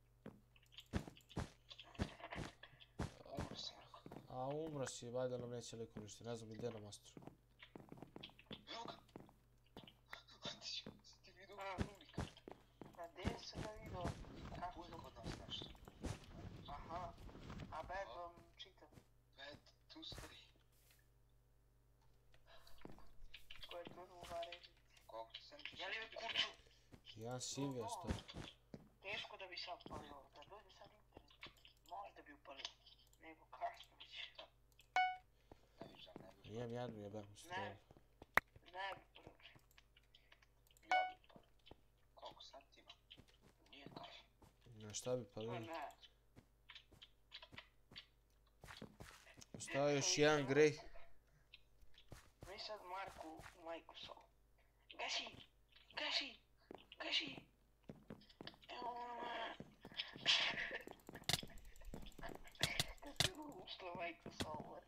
Umro sam, Marko. A umro si, valjda nam neće liko ništa, ne znam gdje nam astro. Evo ga. Antić, si ti vidio A. Rubika? A gdje sam ga vidio? Kako? Uvijek kod nas nešto. Aha. A bed vam čitam. Bad Tuesday. Ko je to u vareži? Koliko ti sam ti Je li je kurču? Jedan sivi je sto. Teško da bi sad upalio. Da dođe sad internet. Možda bi upalio. Nego kasno već. Da viš da ne bi. Nijem jednu jebenu strelu. Ne bi upalio. Ja bi pa. Koliko sad ti ima? Nije kaže. Na šta bi Pa palili? ne. Ostao je još jedan grej. Mi sad Marku u Microsoft. Gasi! Gasi! Gasi! Evo ona. Kad je ušla Microsoft.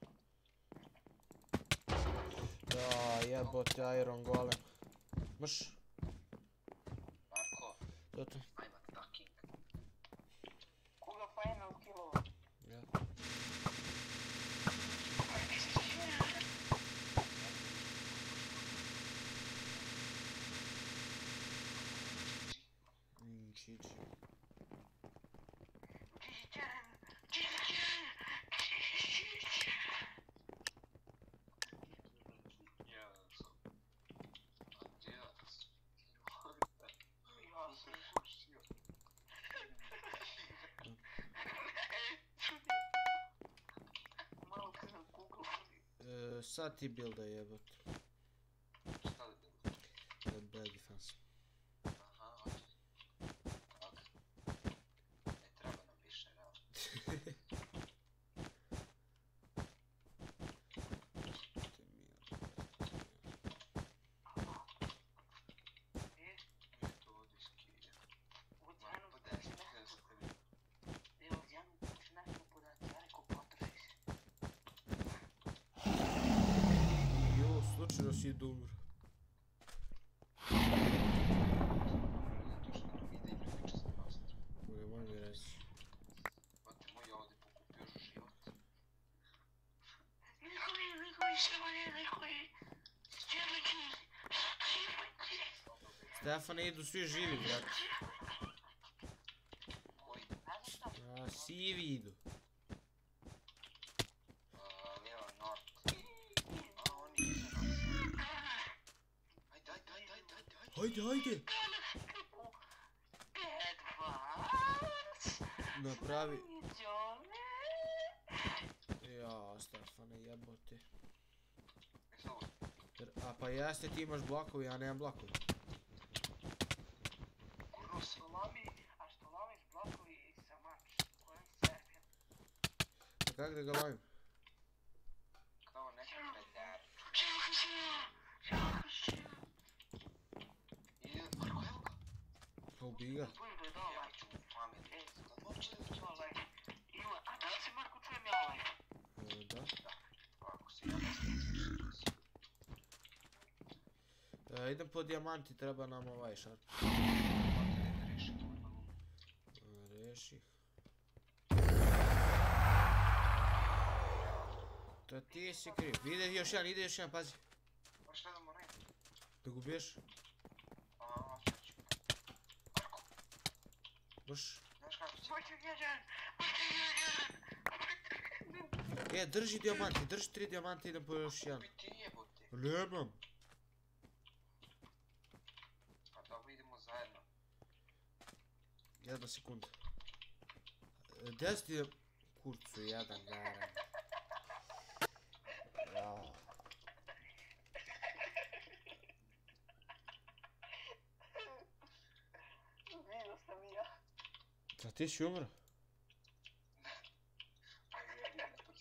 Ja, jebote Iron Golem. Mrš, Marko, to to. I'm attacking. Koga final kilo? Ja. Mm, čiči. Ja sam. Anđelac. Ja sam Zapuštio. malo kad sam Google. E, sad ti builda jebote. Šta li bilo? E, bad defense. Aha, hoće. Ok. Ne treba nam više, realno. si da umro. Nemoj mi reći. Brate moj, ja ovdje pokupio život. Lihovi, lihovi, ševanje, lihovi. Čeliki, čeliki. Stefane, idu svi živi, brate. Koji? A, sivi idu. Lijeva, nord. A, oni iza nas. Ajde, ajde, ajde, ajde, ajde. Hajde, hajde! Napravi... Ja, Stefane, jebote. Jes ovo? A pa jeste, ti imaš blokovi, ja nemam blokovi. Kurno se. Lomi, a što lomiš blokovi sa mač, kojem serpija. Pa kak da ga lovim? Kao neki predar. Čekaj se, čekaj se. I, Marko, evo ga. Pa ubij ga. Budem da je dao Ja like. ću mu pamet. E, Kad uopće da ću to like. Ima, a da li si Marko čujem ja like? E, da. Ako se ja mislim. E, idem po dijamanti, treba nam ovaj šarp. Reši. To ti si kriv. Ide još jedan, ide još jedan, pazi. Pa šta da moram? Da ga ubiješ. A, sad ću. Marko, Brš. znaš kako će? Bojte jedan, bojte jedan. E, drži dijamanti, drži tri dijamanti, idem po još jedan. Kupi ti jebote. Nemam. Pa dobro, idemo zajedno. Jedna sekunda. E, gdje si ti kurcu jedan, naravno. Ja. Vidio sam i ja. A ti si umro? Ajde, ja idem tu.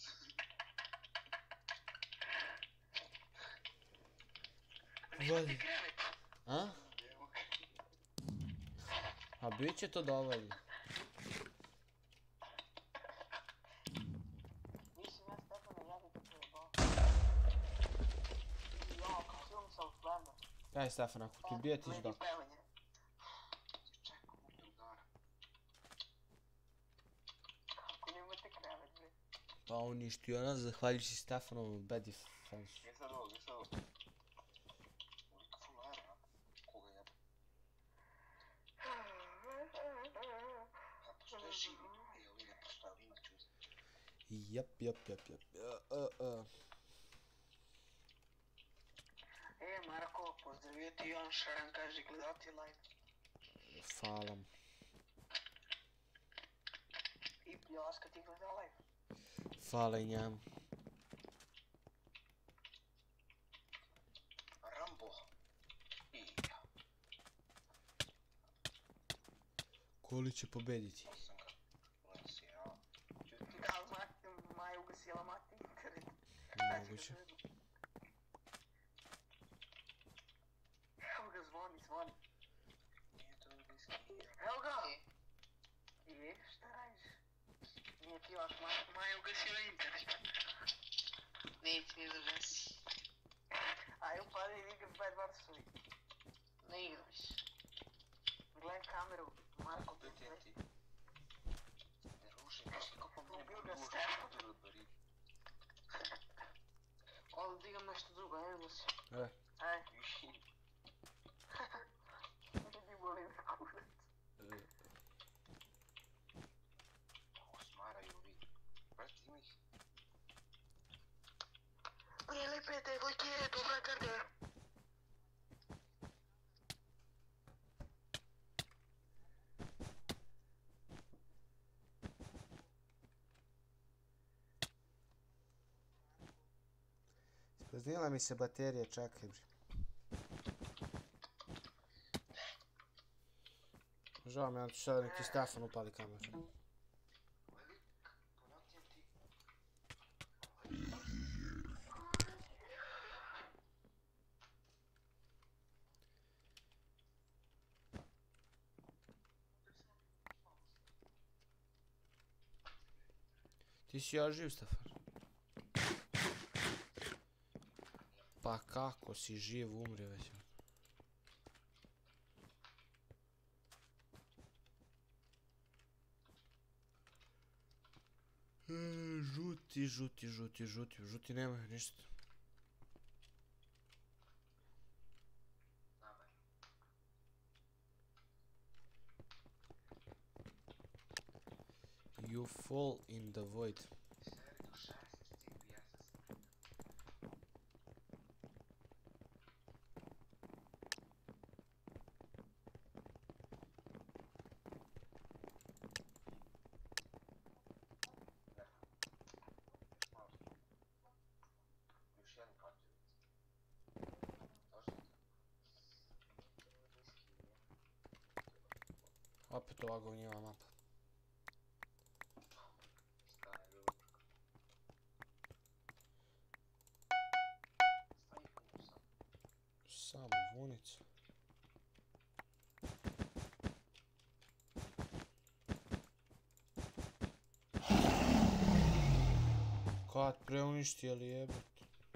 Vodi. Krevet. A? Evo ga. A bit će to dovoljno. Nisam ja Stefana, ja bih te jebao. Ja, kao film sa Outlander. Kaj Stefan, ako ti ubije ti ću dok. Pelanje. Čekam u drugara. Kako nemate krevet, bre. Pa uništio nas zahvaljujući Stefanovom bad defense. Gdje sad ovo, gdje sad ovo? Ulika fulara. Koga jeba? A postoje živi. E, ovi ne postoje, ovi ima ću uzeti. Jep, jep, jep, jep. Uh, uh, uh. E, Marko, pozdravio ti Jon Šaran, kaže gledao ti live. Hvala. I Pljoska ti gledao live. Hvala i njemu. Rambo. I ja. Koli će pobediti? Osam ga. Lesi, ja. Čuti. Da, Mati, Maja ugasila Mati internet. Moguće. Evo ga, zvoni, zvoni. Nije to viski. Evo ga! I, šta radiš? Nije ti vaš Maja, Maja ugasila internet. Neće ni da žesi. Aj, upadi i igram Bad Warsovi. Ne igram više. Gledaj kameru, Marko, To je biti ti. Ne ruši, misli kako mi Ubio ne ga ruši. Stefan. To je bari. Ovo da igram nešto drugo, ne da se. E, Aj, vidi boli me kurac. e, Kako smaraju ovi. Brati ima ih. Nije lepe devojke, dobra garde. Ispraznila mi se baterija, čekaj bre. Žao mi, ja ću sada neki Stefan upali kameru. Velik, ponatim ti. Ti si još živ, Stefan? Pa kako si živ, umri već. E, žuti, žuti, žuti, žuti, žuti nema ništa. Nama je. You fall in the void. Seri do šest stigu, ja se sam. Malo. Još jedan kartu. Došli? Opet ova govnjeva mapa. Stara ljubav. Stavi puno sam. Samo vunica. Kad preuništi, ali jebot.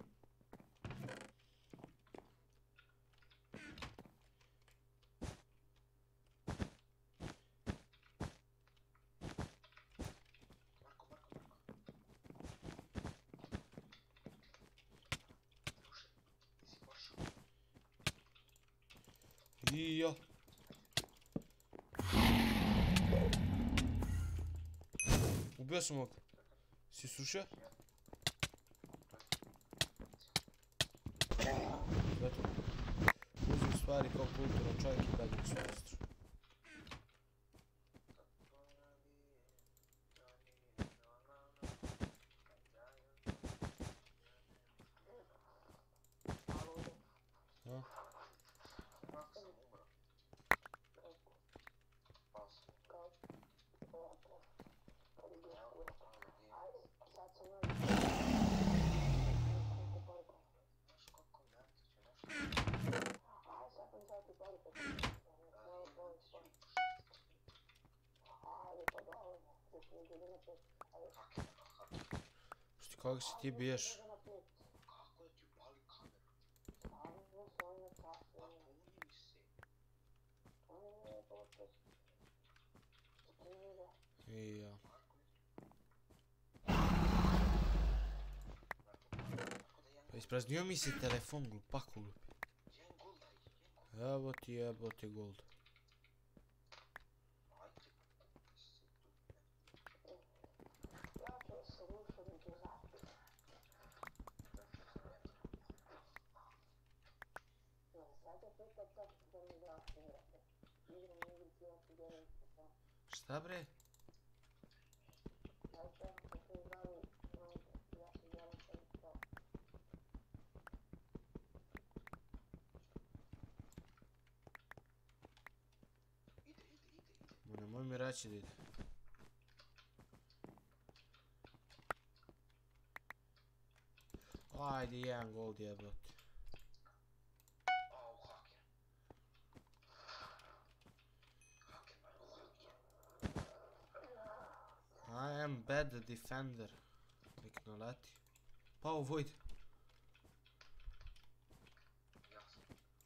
Marko, Marko, Marko. Slušaj, ti si pošao. I ja. Ubio sam ovog. Si srušio? Eto. Uzim stvari kao kulturan čovjek i dadim svojstru. A? Marko sam umro. Pao sam. Evo, malo gdje. Znaš koliko mjata ću nešto? Što kako se ti biješ? Kako da ti upali kameru? Pa puni mi se. I ja. Pa ispraznio mi se telefon, glupako glupi. Jedan gol daj, jedan gol. Evo ti jebo ti gold. Ajde. Šta bre? Ide, ide, ide, ide. Ma nemoj mi reći da ide. Ajde, jedan gold jebote. Au, haker. Haker, Marko, haker. I am bad defender. Nek naleti. Pa u void. Ja sam.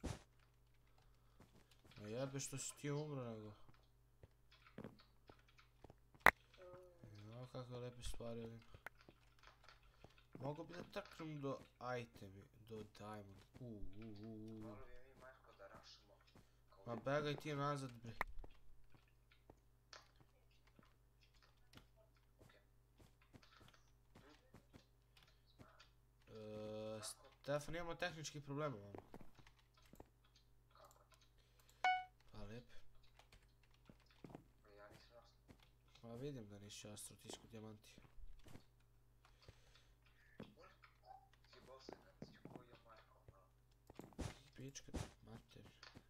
A jebe što si ti umro nego. Ja, kakve lepe stvari ovdje. Mogu bi da trknem do itemi, do diamond. Uuu, uuu, uuu. Morali bi mi, Marko, da rašamo. Ma begaj ti nazad bre. Eee, Stefan, imamo tehničkih problema, mamo. Kako? Pa lep. Ja nisam jasno. Ma vidim da nisi astro, ti sku dijamanti. Jebao se kad si koji je Marko, malo. Pička, mater.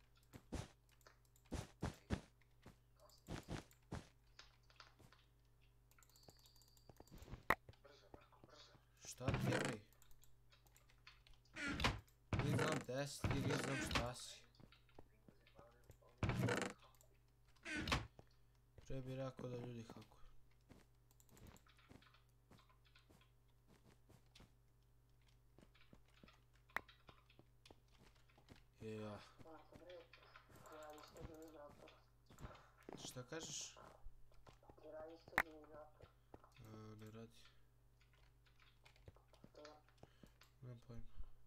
Brzo, Marko, brzo. Šta ti je bre? Nije znam gdje si ti, nije znam šta si. Pre bi rekao da ljudi hakuju. Ja. Marko bre, radi stabilizator. Šta kažeš? Radi stabilizator. A, ne radi. To je. Nemam pojma.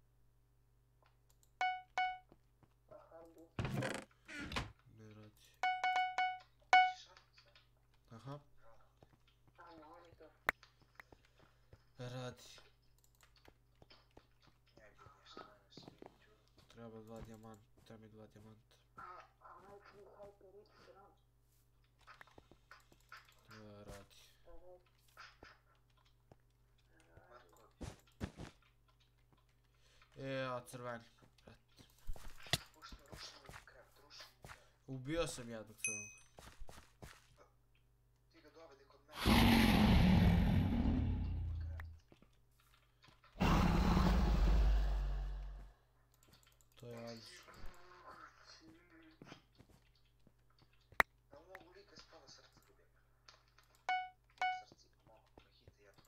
Pa harddisk. Ne radi. Šarpica. Aha. A monitor. Radi. Najbitnije što danas svi čuju. Treba dva dijamanta. Treba mi dva dijamanta. A, a najprije HyperX RAM. Ja, radi. Da radi. Marko, E, a crveni. Brate. pušta rušimo i kraft, rušimo i kraft. Ubio sam jednog crvenog. Ti ga dovedi kod mene. To je odlično. Da li mogu lika spava srce ljubim? Srci, mogu, da hite jedno.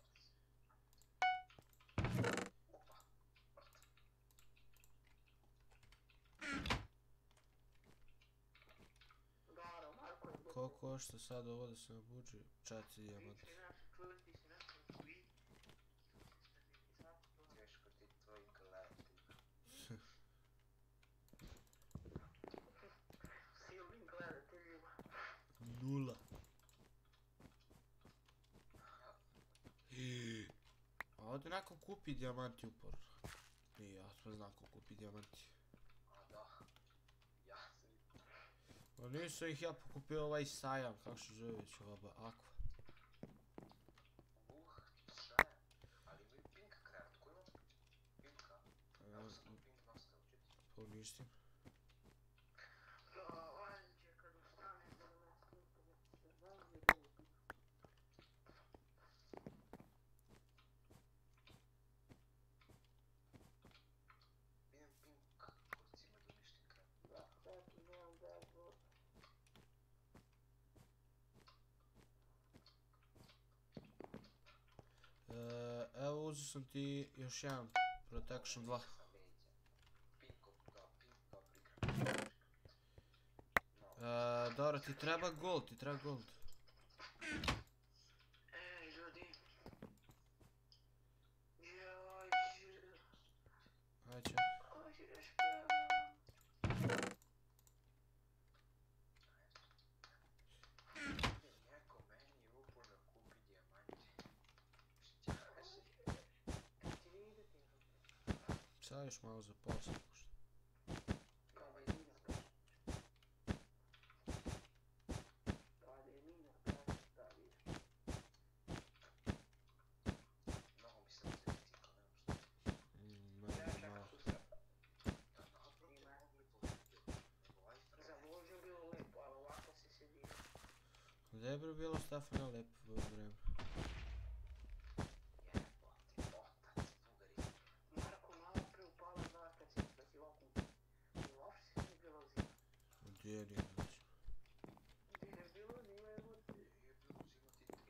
Opa, mrtav. Dobro, Marko je gotovo. Koliko košta sad ovo da se obuđe? Četiri dijamanta. Ti si naš, čuj, ti si naš tweet. Teško ti tvoj gledati. Silnim gledateljima. Nula. A ovdje nakon kupi dijamanti uporno. Nije, ja sam znam ko kupi dijamanti. A da, ja sam i No nisam ih ja pokupio ovaj sajam, kako se zove već ova ba- Aqua. uh, šaja. Ali imaju pink kraft, ko ima pinka? Evo sam mu pink nastavio, čuti. Poništim. Da, Anđe, kad ustane da me snimite, se znam gdje je bilo pitu. Idem pink kurcima da uništim kraft. Da, sad ti nemam dashboard. E, evo uzeo sam ti još jedan Protection dva. Sam leđa. Pinko, da, pink paprika. No, E, dobro, ti treba gold, ti treba gold. Ej, ljudi. Joj, žir. Ajde. Hoćeš prema. neko meni uporno kupi dijamanti. Šta si? Ti ne ide ti? Sad još malo za posao. Kada je mina, kaže. Kada je mina, kaže, da vidiš. Mnogo mi se uzeti kao nema što. Mm, Ja ne, čak malo. su sad. Da, naprotiv, Ima. mogli povijeti. Nego iPhone. Za vožnju bilo lepo, ali ovako si sedio. Gdje je bre bilo Stefana lepo vreme? Jebote, otac, bugari. Marko, malo pre upala dva kad si izbacivao kuću. I uopšte se nije bilo zima. Gdje je nije znači? Gdje je bilo zima, evo ti. Je bilo uzimati tri.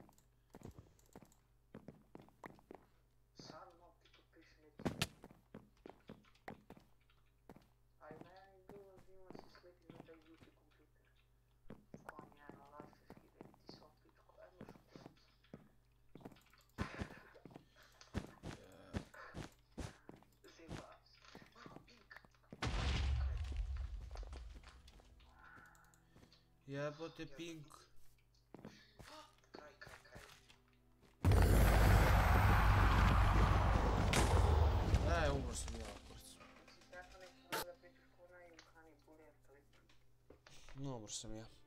Sad mogu ti potpiši neki. A i meni je bilo zima se slepi na taj ljuti kompjuter. Kon je na laserski da ti se opičku. Ajmo šutim. Zima. Marko, pink. Jebote pink. Kraj, kraj, kraj. E, umro sam ja, kurac. Si Stefane, kada pričaš ko na Ilkani Bulijan klip. No, umro sam ja.